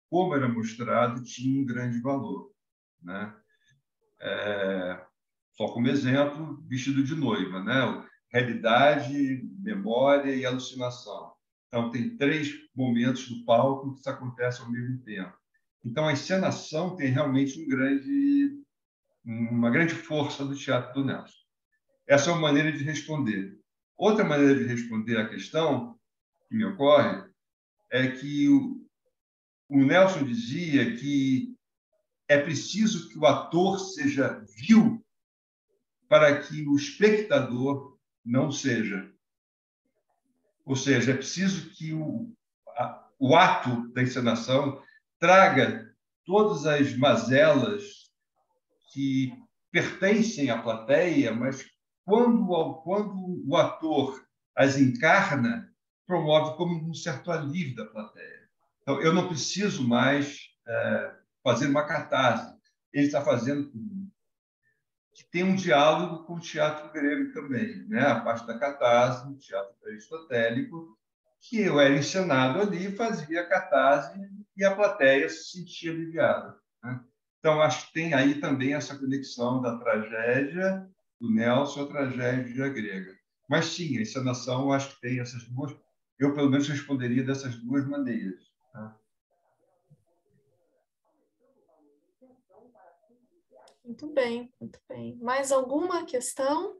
como era mostrado, tinha um grande valor, né? É, só como exemplo, Vestido de Noiva, né? Realidade, memória e alucinação. Então, tem três momentos do palco que isso acontece ao mesmo tempo. Então, a encenação tem realmente um grande, uma grande força do teatro do Nelson. Essa é uma maneira de responder. Outra maneira de responder à questão que me ocorre é que o, o Nelson dizia que é preciso que o ator seja vil para que o espectador não seja. Ou seja, é preciso que o, a, o ato da encenação traga todas as mazelas que pertencem à plateia, mas quando, quando o ator as encarna, promove como um certo alívio da plateia. Então, eu não preciso mais é, fazer uma catarse. Ele está fazendo que tem um diálogo com o teatro grego também, né? A parte da catarse, o teatro aristotélico, que eu era encenado ali, fazia catarse e a plateia se sentia aliviada, né? Então, acho que tem aí também essa conexão da tragédia do Nelson à tragédia grega. Mas, sim, a encenação, eu acho que tem essas duas... Eu, pelo menos, responderia dessas duas maneiras, tá? Muito bem, muito bem. Mais alguma questão?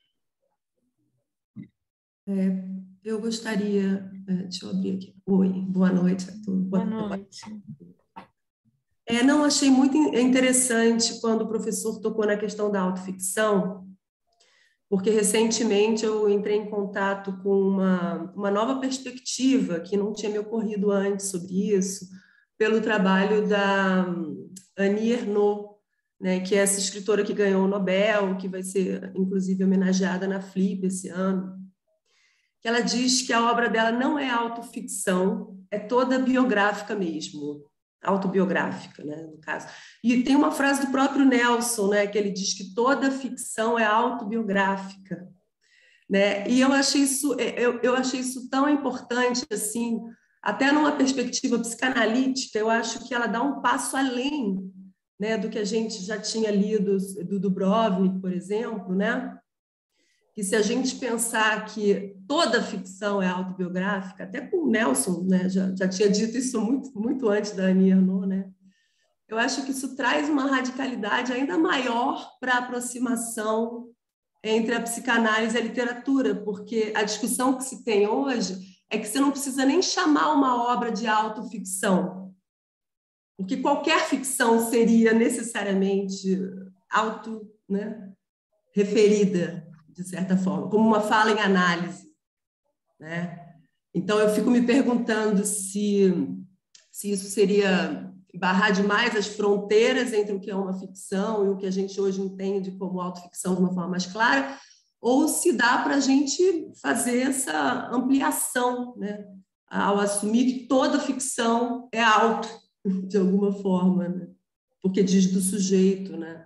É, eu gostaria... Deixa eu abrir aqui. Oi, boa noite a todos. Boa noite. É, não, achei muito interessante quando o professor tocou na questão da autoficção, porque recentemente eu entrei em contato com uma, uma nova perspectiva que não tinha me ocorrido antes sobre isso, pelo trabalho da Annie Ernaux, né, que é essa escritora que ganhou o Nobel, que vai ser, inclusive, homenageada na Flip esse ano, que ela diz que a obra dela não é autoficção, é toda biográfica mesmo, autobiográfica, né, no caso. E tem uma frase do próprio Nelson, né, que ele diz que toda ficção é autobiográfica, né? E eu achei isso, eu, eu achei isso tão importante, assim, até numa perspectiva psicanalítica, eu acho que ela dá um passo além, né, do que a gente já tinha lido do Dubrovnik, por exemplo, né? E se a gente pensar que toda ficção é autobiográfica, até com o Nelson, né, já, já tinha dito isso muito, muito antes da Annie Ernaux, né? Eu acho que isso traz uma radicalidade ainda maior para a aproximação entre a psicanálise e a literatura, porque a discussão que se tem hoje é que você não precisa nem chamar uma obra de autoficção, porque qualquer ficção seria necessariamente auto, né, referida, de certa forma, como uma fala em análise, né? Então, eu fico me perguntando se, se isso seria barrar demais as fronteiras entre o que é uma ficção e o que a gente hoje entende como autoficção de uma forma mais clara, ou se dá para a gente fazer essa ampliação, né, ao assumir que toda ficção é auto, de alguma forma, né? Porque diz do sujeito, né?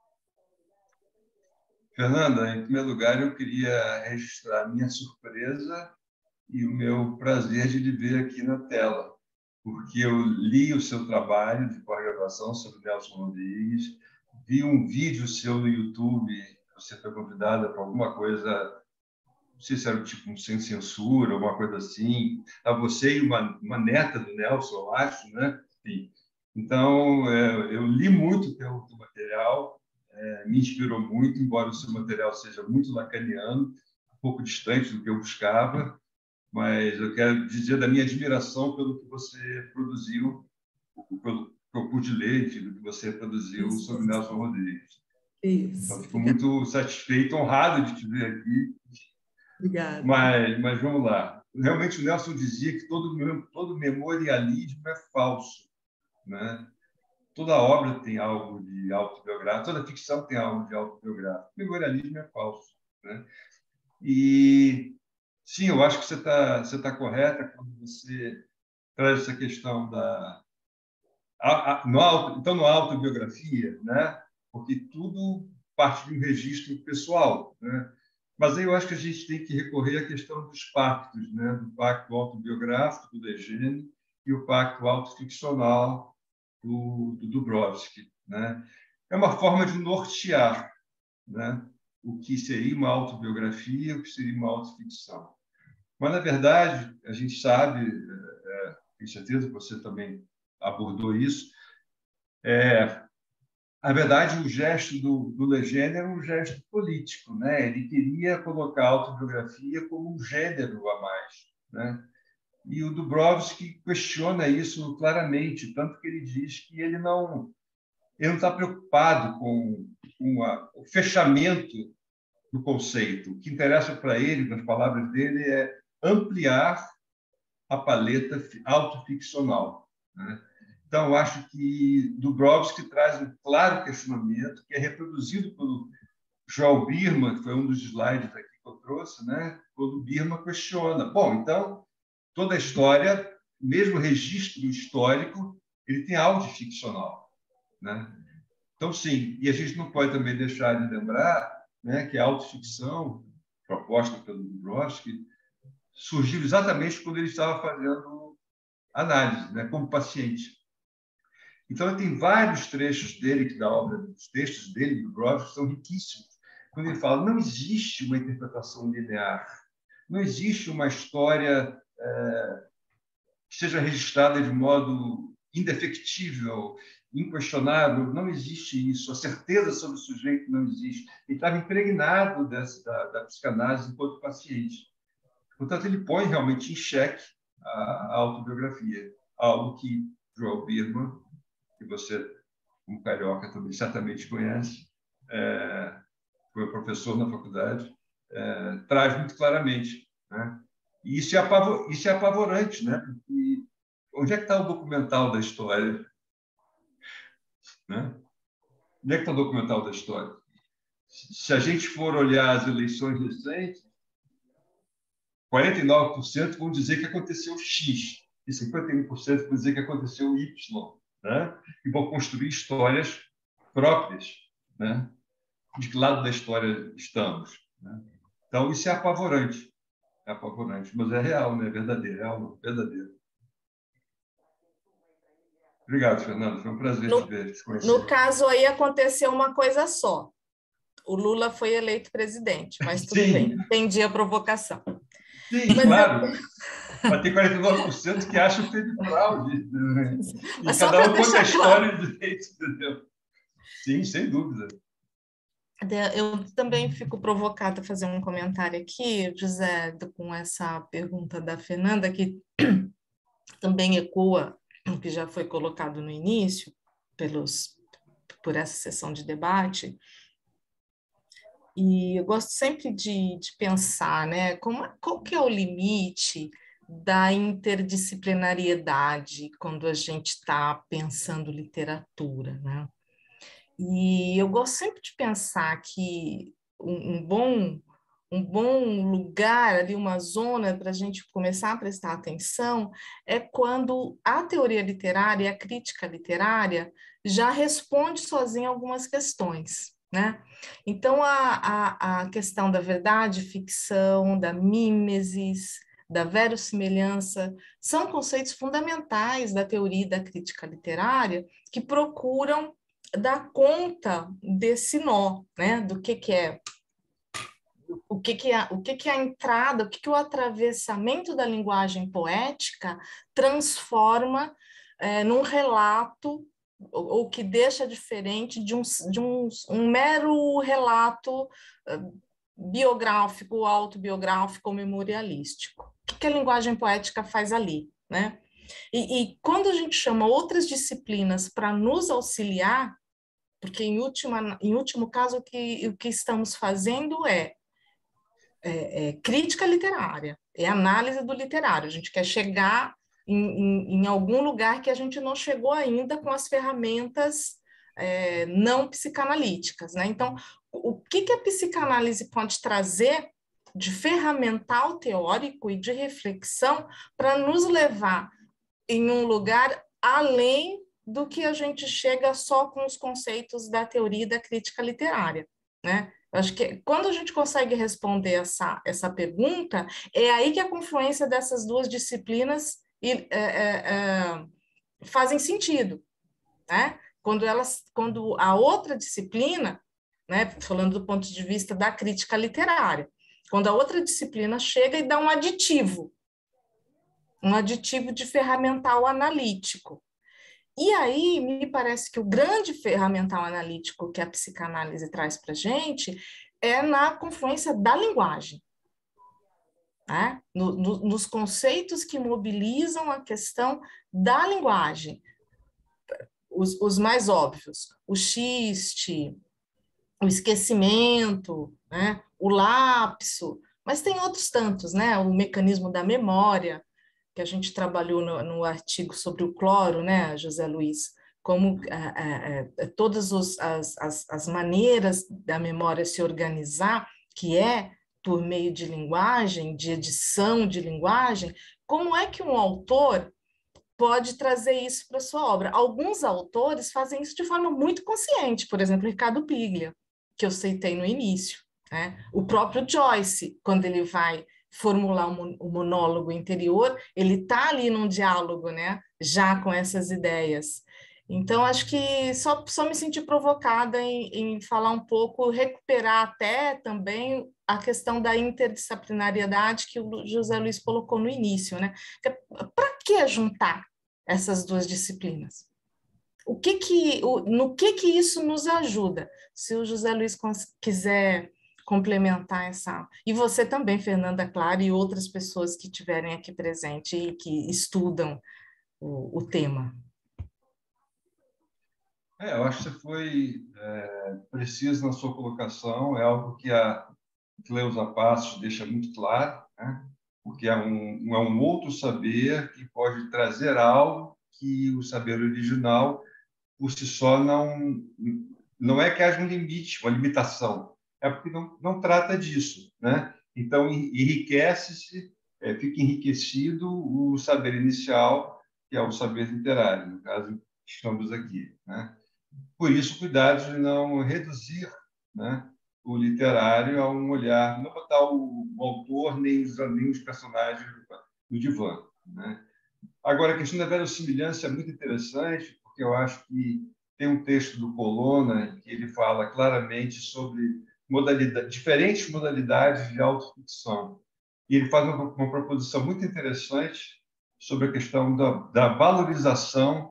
Fernanda, em primeiro lugar, eu queria registrar a minha surpresa e o meu prazer de lhe ver aqui na tela, porque eu li o seu trabalho de pós-graduação sobre Nelson Rodrigues, vi um vídeo seu no YouTube, você foi convidada para alguma coisa, não sei se era tipo um sem censura, alguma coisa assim, a você e uma, uma neta do Nelson, eu acho, né? Enfim. Então, é, eu li muito o teu material, é, me inspirou muito, embora o seu material seja muito lacaniano, um pouco distante do que eu buscava, mas eu quero dizer da minha admiração pelo que você produziu, pelo que eu pude ler, enfim, do que você produziu Isso. sobre Nelson Rodrigues. Isso. Então, fico muito satisfeito, honrado de te ver aqui. Obrigada. Mas, mas vamos lá. Realmente, o Nelson dizia que todo, todo memorialismo é falso, né? Toda obra tem algo de autobiográfico, toda ficção tem algo de autobiográfico. O memorialismo é falso, né? E sim, eu acho que você está você tá correta quando você traz essa questão da a, a, no auto, então, na autobiografia, né? Porque tudo parte de um registro pessoal, né? Mas aí eu acho que a gente tem que recorrer à questão dos pactos, né? Do pacto autobiográfico, do Legênio, e o pacto autoficcional do, do Dubrovsky, né? É uma forma de nortear, né, o que seria uma autobiografia, o que seria uma autoficção. Mas, na verdade, a gente sabe, é, tenho certeza que você também abordou isso, é, na verdade, o gesto do, do Lejeune era um gesto político, né? Ele queria colocar a autobiografia como um gênero a mais, né? E o Dubrovsky questiona isso claramente, tanto que ele diz que ele não ele não está preocupado com, com a, o fechamento do conceito. O que interessa para ele, nas palavras dele, é ampliar a paleta autoficcional, né? Então, eu acho que Dubrovsky traz um claro questionamento, que é reproduzido pelo Joel Birman, que foi um dos slides aqui que eu trouxe, né? Quando Birman questiona. Bom, então, toda a história, mesmo o registro histórico, ele tem autoficcional, né? Então, sim, e a gente não pode também deixar de lembrar, né, que a autoficção, proposta pelo Dubrovsky, surgiu exatamente quando ele estava fazendo análise, né, como paciente. Então, tem vários trechos dele, que da obra, os textos dele, do Dubrovsky, são riquíssimos, quando ele fala não existe uma interpretação linear, não existe uma história é, que seja registrada de modo indefectível, inquestionável, não existe isso. A certeza sobre o sujeito não existe. Ele estava impregnado dessa, da, da psicanálise enquanto paciente. Portanto, ele põe realmente em xeque a, a autobiografia, algo que Joel Birman, que você, como carioca, também certamente conhece, é, foi professor na faculdade, é, traz muito claramente, né? E isso é, apavor, isso é apavorante, né? Porque onde é que está o documental da história? Né? Onde é que está o documental da história? Se a gente for olhar as eleições recentes, quarenta e nove por cento vão dizer que aconteceu X e cinquenta e um por cento vão dizer que aconteceu Y, né? E vão construir histórias próprias, né? De que lado da história estamos, né? Então, isso é apavorante. É apavorante, mas é real, né? É verdadeiro, é real, verdadeiro. Obrigado, Fernando. Foi um prazer no, te ver, te conhecer. No caso aí aconteceu uma coisa só. O Lula foi eleito presidente, mas tudo Sim. bem, entendi a provocação. Sim, mas claro. Eu... Mas tem quarenta e nove por cento que acham que teve fraude. Né? E mas cada um conta a história claro. direito, entendeu? Sim, sem dúvida. Eu também fico provocada a fazer um comentário aqui, José, com essa pergunta da Fernanda, que também ecoa o que já foi colocado no início, pelos, por essa sessão de debate. E eu gosto sempre de, de pensar, né, como, qual que é o limite da interdisciplinariedade quando a gente está pensando literatura, né? E eu gosto sempre de pensar que um, um bom um bom lugar ali, uma zona para a gente começar a prestar atenção é quando a teoria literária e a crítica literária já responde sozinha algumas questões, né? Então, a, a, a questão da verdade, ficção, da mimesis, da verossimilhança, são conceitos fundamentais da teoria e da crítica literária que procuram dar conta desse nó, né? Do que, que é o que, que, é, o que, que é a entrada, o que, que o atravessamento da linguagem poética transforma é, num relato, ou, ou que deixa diferente de um, de um, um mero relato uh, biográfico, autobiográfico ou memorialístico. O que, que a linguagem poética faz ali, né? E, e quando a gente chama outras disciplinas para nos auxiliar, porque em, última, em último caso o que, o que estamos fazendo é É, é, crítica literária, é análise do literário. A gente quer chegar em, em, em algum lugar que a gente não chegou ainda com as ferramentas é, não psicanalíticas, né? Então, o que, que a psicanálise pode trazer de ferramental teórico e de reflexão para nos levar em um lugar além do que a gente chega só com os conceitos da teoria e da crítica literária, né? Acho que quando a gente consegue responder essa, essa pergunta, é aí que a confluência dessas duas disciplinas e, é, é, fazem sentido, né? Quando, elas, quando a outra disciplina, né, falando do ponto de vista da crítica literária, quando a outra disciplina chega e dá um aditivo, um aditivo de ferramental analítico. E aí, me parece que o grande ferramental analítico que a psicanálise traz para a gente é na confluência da linguagem, né? No, no, nos conceitos que mobilizam a questão da linguagem, os, os mais óbvios, o xiste, o esquecimento, né? O lapso, mas tem outros tantos, né? O mecanismo da memória, que a gente trabalhou no, no artigo sobre o cloro, né, José Luiz, como é, é, todas os, as, as, as maneiras da memória se organizar, que é por meio de linguagem, de edição de linguagem, como é que um autor pode trazer isso para a sua obra? Alguns autores fazem isso de forma muito consciente, por exemplo, Ricardo Piglia, que eu citei no início, né? O próprio Joyce, quando ele vai formular o monólogo interior, ele está ali num diálogo, né? Já com essas ideias. Então, acho que só, só me senti provocada em, em falar um pouco, recuperar até também a questão da interdisciplinariedade que o José Luiz colocou no início, né? Para que juntar essas duas disciplinas? O que que, o, no que que isso nos ajuda? Se o José Luiz quiser complementar essa... E você também, Fernanda Clara, e outras pessoas que estiverem aqui presentes e que estudam o, o tema. É, eu acho que você foi é, preciso na sua colocação, é algo que a Cleusa Passos deixa muito claro, né? Porque é um, é um outro saber que pode trazer algo que o saber original, por si só, não, não é que haja um limite, uma limitação, é porque não, não trata disso, né? Então, enriquece-se, é, fica enriquecido o saber inicial, que é o saber literário, no caso, estamos aqui, né? Por isso, cuidado de não reduzir, né, o literário a um olhar, não botar o, o autor nem os, nem os personagens no divã, né? Agora, a questão da verossimilhança é muito interessante, porque eu acho que tem um texto do Colonna que ele fala claramente sobre modalidade, diferentes modalidades de autoficção. E ele faz uma, uma proposição muito interessante sobre a questão da, da valorização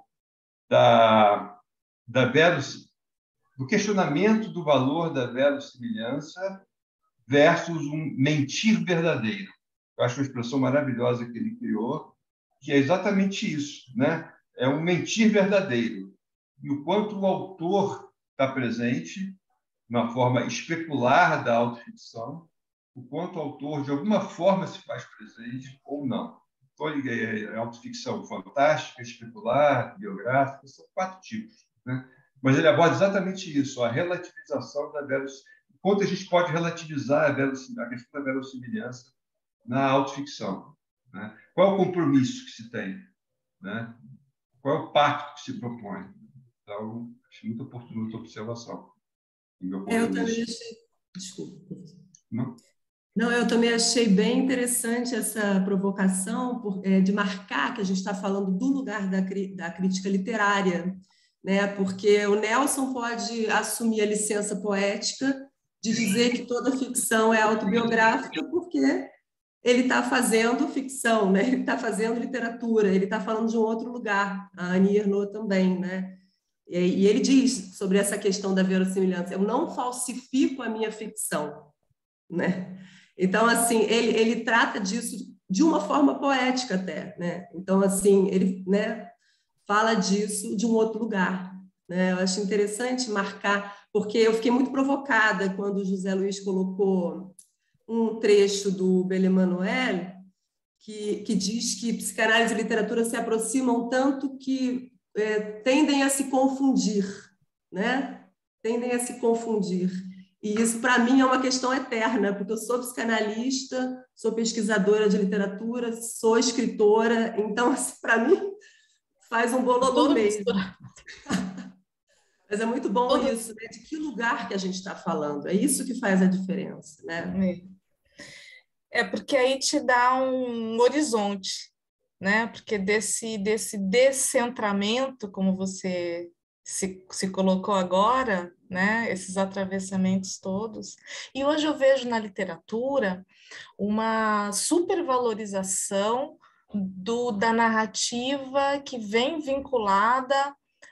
da da veros, do questionamento do valor da verossimilhança versus um mentir verdadeiro. Eu acho uma expressão maravilhosa que ele criou, que é exatamente isso, né? É um mentir verdadeiro. E o quanto o autor está presente, na forma especular da autoficção, o quanto o autor, de alguma forma, se faz presente ou não. Então, é autoficção fantástica, especular, biográfica, são quatro tipos, né? Mas ele aborda exatamente isso, a relativização da verossimilhança. Quanto a gente pode relativizar a, a questão da verossimilhança na autoficção, né? Qual é o compromisso que se tem, né? Qual é o pacto que se propõe? Então, acho muito oportuno a sua observação. É, eu também achei... Desculpa. Não? Não, eu também achei bem interessante essa provocação por, é, de marcar que a gente está falando do lugar da, da crítica literária, né? Porque o Nelson pode assumir a licença poética de dizer que toda ficção é autobiográfica, porque ele está fazendo ficção, né? Ele está fazendo literatura, ele está falando de um outro lugar, a Annie Ernaux também, né? E, e ele diz sobre essa questão da verossimilhança: eu não falsifico a minha ficção, né? Então, assim, ele, ele trata disso de uma forma poética até, né? Então, assim, ele, né, fala disso de um outro lugar, né? Eu acho interessante marcar, porque eu fiquei muito provocada quando o José Luiz colocou um trecho do Bellemanuel que, que diz que psicanálise e literatura se aproximam tanto que é, tendem a se confundir, né? Tendem a se confundir. E isso, para mim, é uma questão eterna, porque eu sou psicanalista, sou pesquisadora de literatura, sou escritora, então, para mim, faz um bololô mesmo. Mas é muito bom Todo... isso, né? De que lugar que a gente está falando, é isso que faz a diferença, né? É, é porque aí te dá um horizonte, né? Porque desse, desse descentramento, como você se, se colocou agora, né? Esses atravessamentos todos. E hoje eu vejo na literatura uma supervalorização do, da narrativa que vem vinculada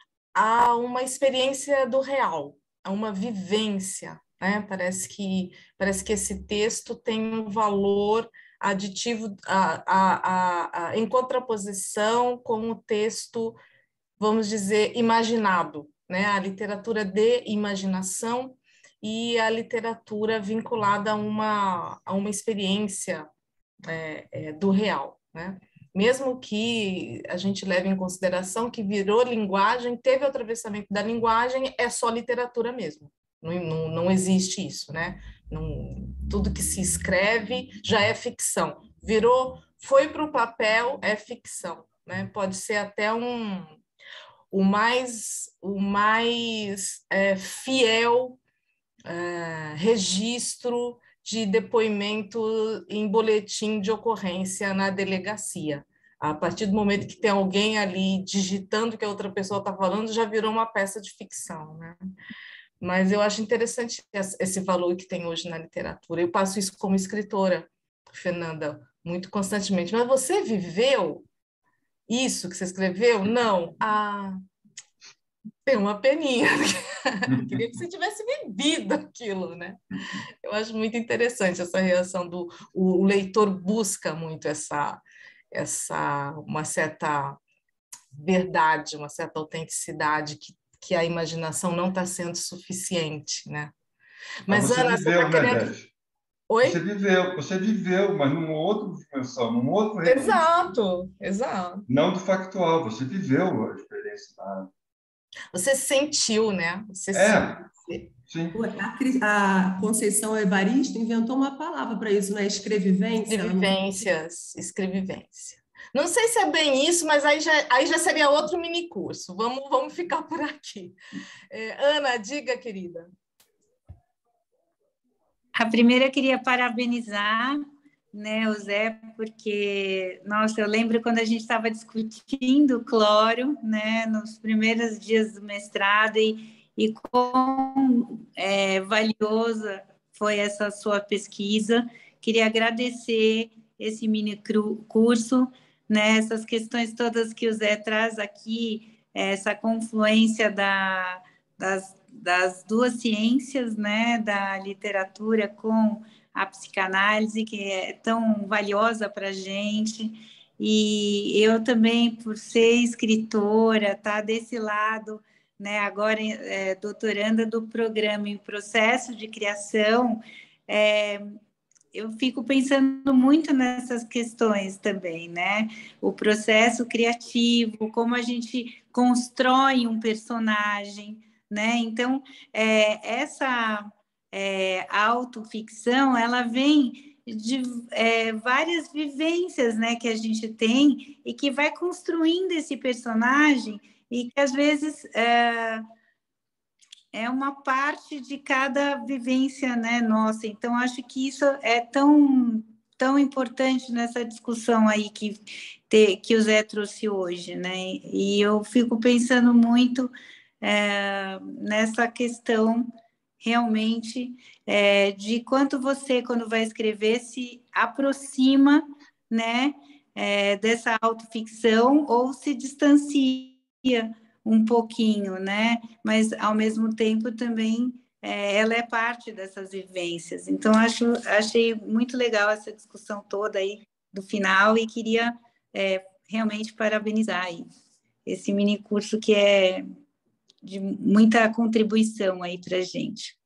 a uma experiência do real, a uma vivência, né? Parece que, parece que esse texto tem um valor aditivo a, a, a, a, em contraposição com o texto, vamos dizer, imaginado, né? A literatura de imaginação e a literatura vinculada a uma, a uma experiência é, é, do real, né? Mesmo que a gente leve em consideração que virou linguagem, teve o atravessamento da linguagem, é só literatura mesmo. Não, não, não existe isso, né? Não, tudo que se escreve já é ficção. Virou, foi para o papel, é ficção, né? Pode ser até um, o mais, o mais é, fiel é, registro de depoimento em boletim de ocorrência na delegacia. A partir do momento que tem alguém ali digitando o que a outra pessoa está falando, já virou uma peça de ficção, né? Mas eu acho interessante esse valor que tem hoje na literatura. Eu passo isso como escritora, Fernanda, muito constantemente. Mas você viveu isso que você escreveu? Não. Ah, tem uma peninha. Queria que você tivesse vivido aquilo, né? Eu acho muito interessante essa reação do o, o leitor busca muito essa essa uma certa verdade, uma certa autenticidade que, que a imaginação não está sendo suficiente, né? Mas, mas você Ana, você está viveu, né, querendo... Beth? Você Oi? viveu, você viveu, mas numa outra dimensão, num outro registro. Exato, exato. Não do factual, você viveu a experiência. Da... Você sentiu, né? Você se... É, sim. A, Cris- a Conceição Evaristo inventou uma palavra para isso, né? Escrevivência. Ela não... Escrevivências, escrevivência. Não sei se é bem isso, mas aí já, aí já seria outro mini curso. Vamos, vamos ficar por aqui. É, Ana, diga, querida. A primeira eu queria parabenizar, né, o Zé, porque, nossa, eu lembro quando a gente estava discutindo o cloro, né, nos primeiros dias do mestrado, e, e quão é, valiosa foi essa sua pesquisa. Queria agradecer esse mini curso, né, essas questões todas que o Zé traz aqui, essa confluência da, das das duas ciências, né, da literatura com a psicanálise, que é tão valiosa para a gente. E eu também, por ser escritora, tá desse lado, né, agora é, doutoranda do programa em processo de criação, é, eu fico pensando muito nessas questões também, né? O processo criativo, como a gente constrói um personagem, né? Então, é, essa é, autoficção, ela vem de é, várias vivências, né, que a gente tem e que vai construindo esse personagem e que, às vezes, é, é uma parte de cada vivência, né, nossa. Então, acho que isso é tão, tão importante nessa discussão aí que, te, que o Zé trouxe hoje, né? E eu fico pensando muito é, nessa questão realmente é, de quanto você, quando vai escrever, se aproxima, né, é, dessa autoficção ou se distancia um pouquinho, né? Mas ao mesmo tempo também é, ela é parte dessas vivências. Então acho, achei muito legal essa discussão toda aí do final e queria é, realmente parabenizar aí esse mini curso que é de muita contribuição aí para a gente.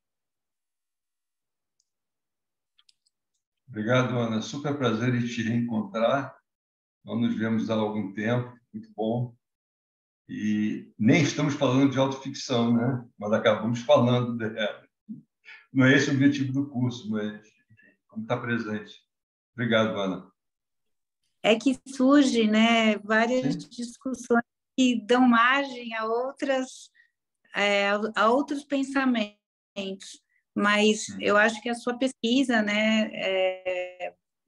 Obrigado, Ana. Super prazer em te reencontrar. Nós nos vemos há algum tempo, muito bom. E nem estamos falando de autoficção, né? Mas acabamos falando dela. Não é esse o objetivo do curso, mas enfim, como está presente. Obrigado, Ana. É que surge, né, várias Sim. discussões que dão margem a outras, é, a outros pensamentos. Mas eu acho que a sua pesquisa, né, é,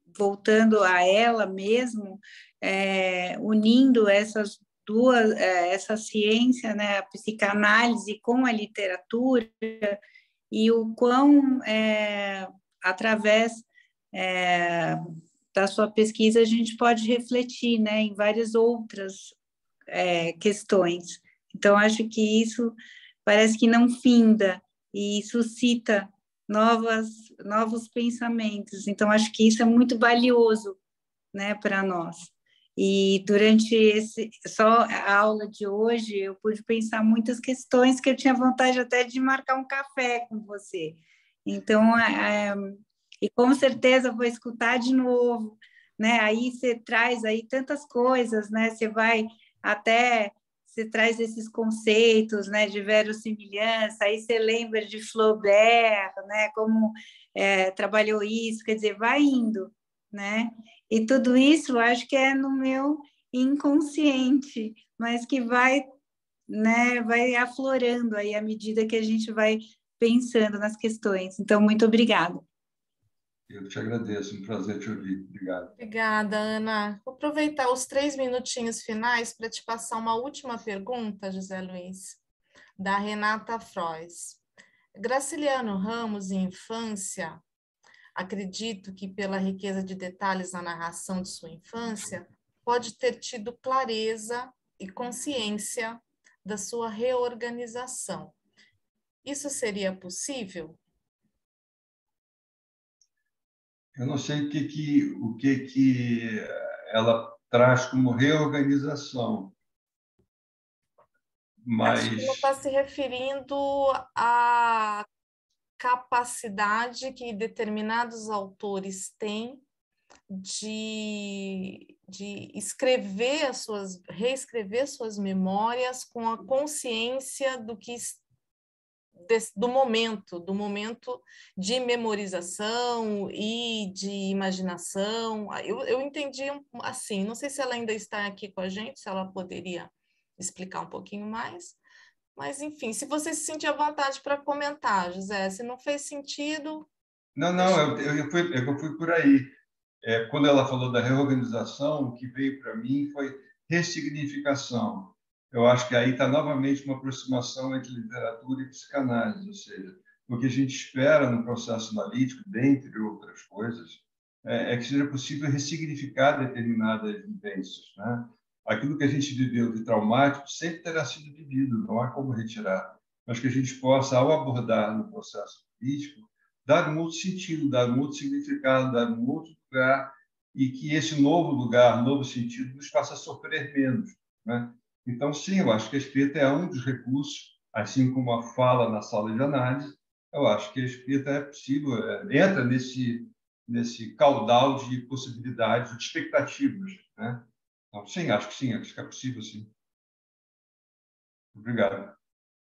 voltando a ela mesmo, é, unindo essas duas, é, essa ciência, né, a psicanálise com a literatura, e o quão, é, através é, da sua pesquisa, a gente pode refletir, né, em várias outras é, questões. Então, acho que isso parece que não finda e suscita novas, novos pensamentos. Então, acho que isso é muito valioso, né, para nós. E durante esse, só a aula de hoje, eu pude pensar muitas questões que eu tinha vontade até de marcar um café com você. Então, é, e com certeza vou escutar de novo, né? Aí você traz aí tantas coisas, né? Você vai até, você traz esses conceitos, né, de verossimilhança, aí você lembra de Flaubert, né, como é, trabalhou isso, quer dizer, vai indo, né? E tudo isso, eu acho que é no meu inconsciente, mas que vai, né, vai aflorando aí à medida que a gente vai pensando nas questões. Então, muito obrigada. Eu te agradeço, um prazer te ouvir. Obrigado. Obrigada, Ana. Vou aproveitar os três minutinhos finais para te passar uma última pergunta, José Luiz, da Renata Frois. Graciliano Ramos, em infância, acredito que pela riqueza de detalhes na narração de sua infância, pode ter tido clareza e consciência da sua reorganização. Isso seria possível? Eu não sei o que, que, o que, que ela traz como reorganização, mas... Acho que não está se referindo à capacidade que determinados autores têm de, de escrever as suas, reescrever suas memórias com a consciência do que do momento, do momento de memorização e de imaginação. Eu, eu entendi assim, não sei se ela ainda está aqui com a gente, se ela poderia explicar um pouquinho mais, mas enfim, se você se sentir à vontade para comentar, José, se não fez sentido... Não, não, eu, eu, fui, eu fui por aí. É, quando ela falou da reorganização, o que veio para mim foi ressignificação. Eu acho que aí está novamente uma aproximação entre literatura e psicanálise, ou seja, o que a gente espera no processo analítico, dentre outras coisas, é, é que seja possível ressignificar determinadas vivências, né? Aquilo que a gente viveu de traumático sempre terá sido vivido, não há como retirar, mas que a gente possa, ao abordar no processo analítico, dar um outro sentido, dar um outro significado, dar um outro lugar, e que esse novo lugar, novo sentido, nos faça sofrer menos, né? Então, sim, eu acho que a escrita é um dos recursos, assim como a fala na sala de análise, eu acho que a escrita é possível, é, entra nesse, nesse caudal de possibilidades, de expectativas, né? Então, sim, acho que sim, acho que é possível, sim. Obrigado.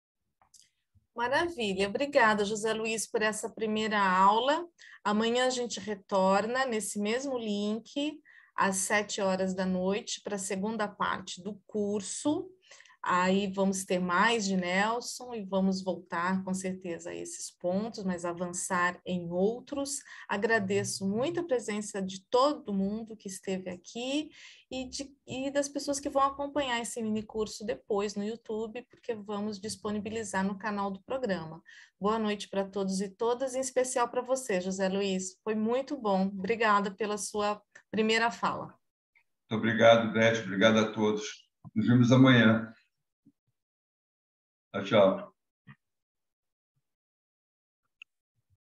Maravilha, obrigada, José Luiz, por essa primeira aula. Amanhã a gente retorna nesse mesmo link, às sete horas da noite, para a segunda parte do curso. Aí vamos ter mais de Nelson e vamos voltar com certeza a esses pontos, mas avançar em outros. Agradeço muito a presença de todo mundo que esteve aqui e, de, e das pessoas que vão acompanhar esse mini curso depois no YouTube, porque vamos disponibilizar no canal do programa. Boa noite para todos e todas, em especial para você, José Luiz. Foi muito bom. Obrigada pela sua primeira fala. Muito obrigado, Beth. Obrigado a todos. Nos vemos amanhã. Tchau, tchau.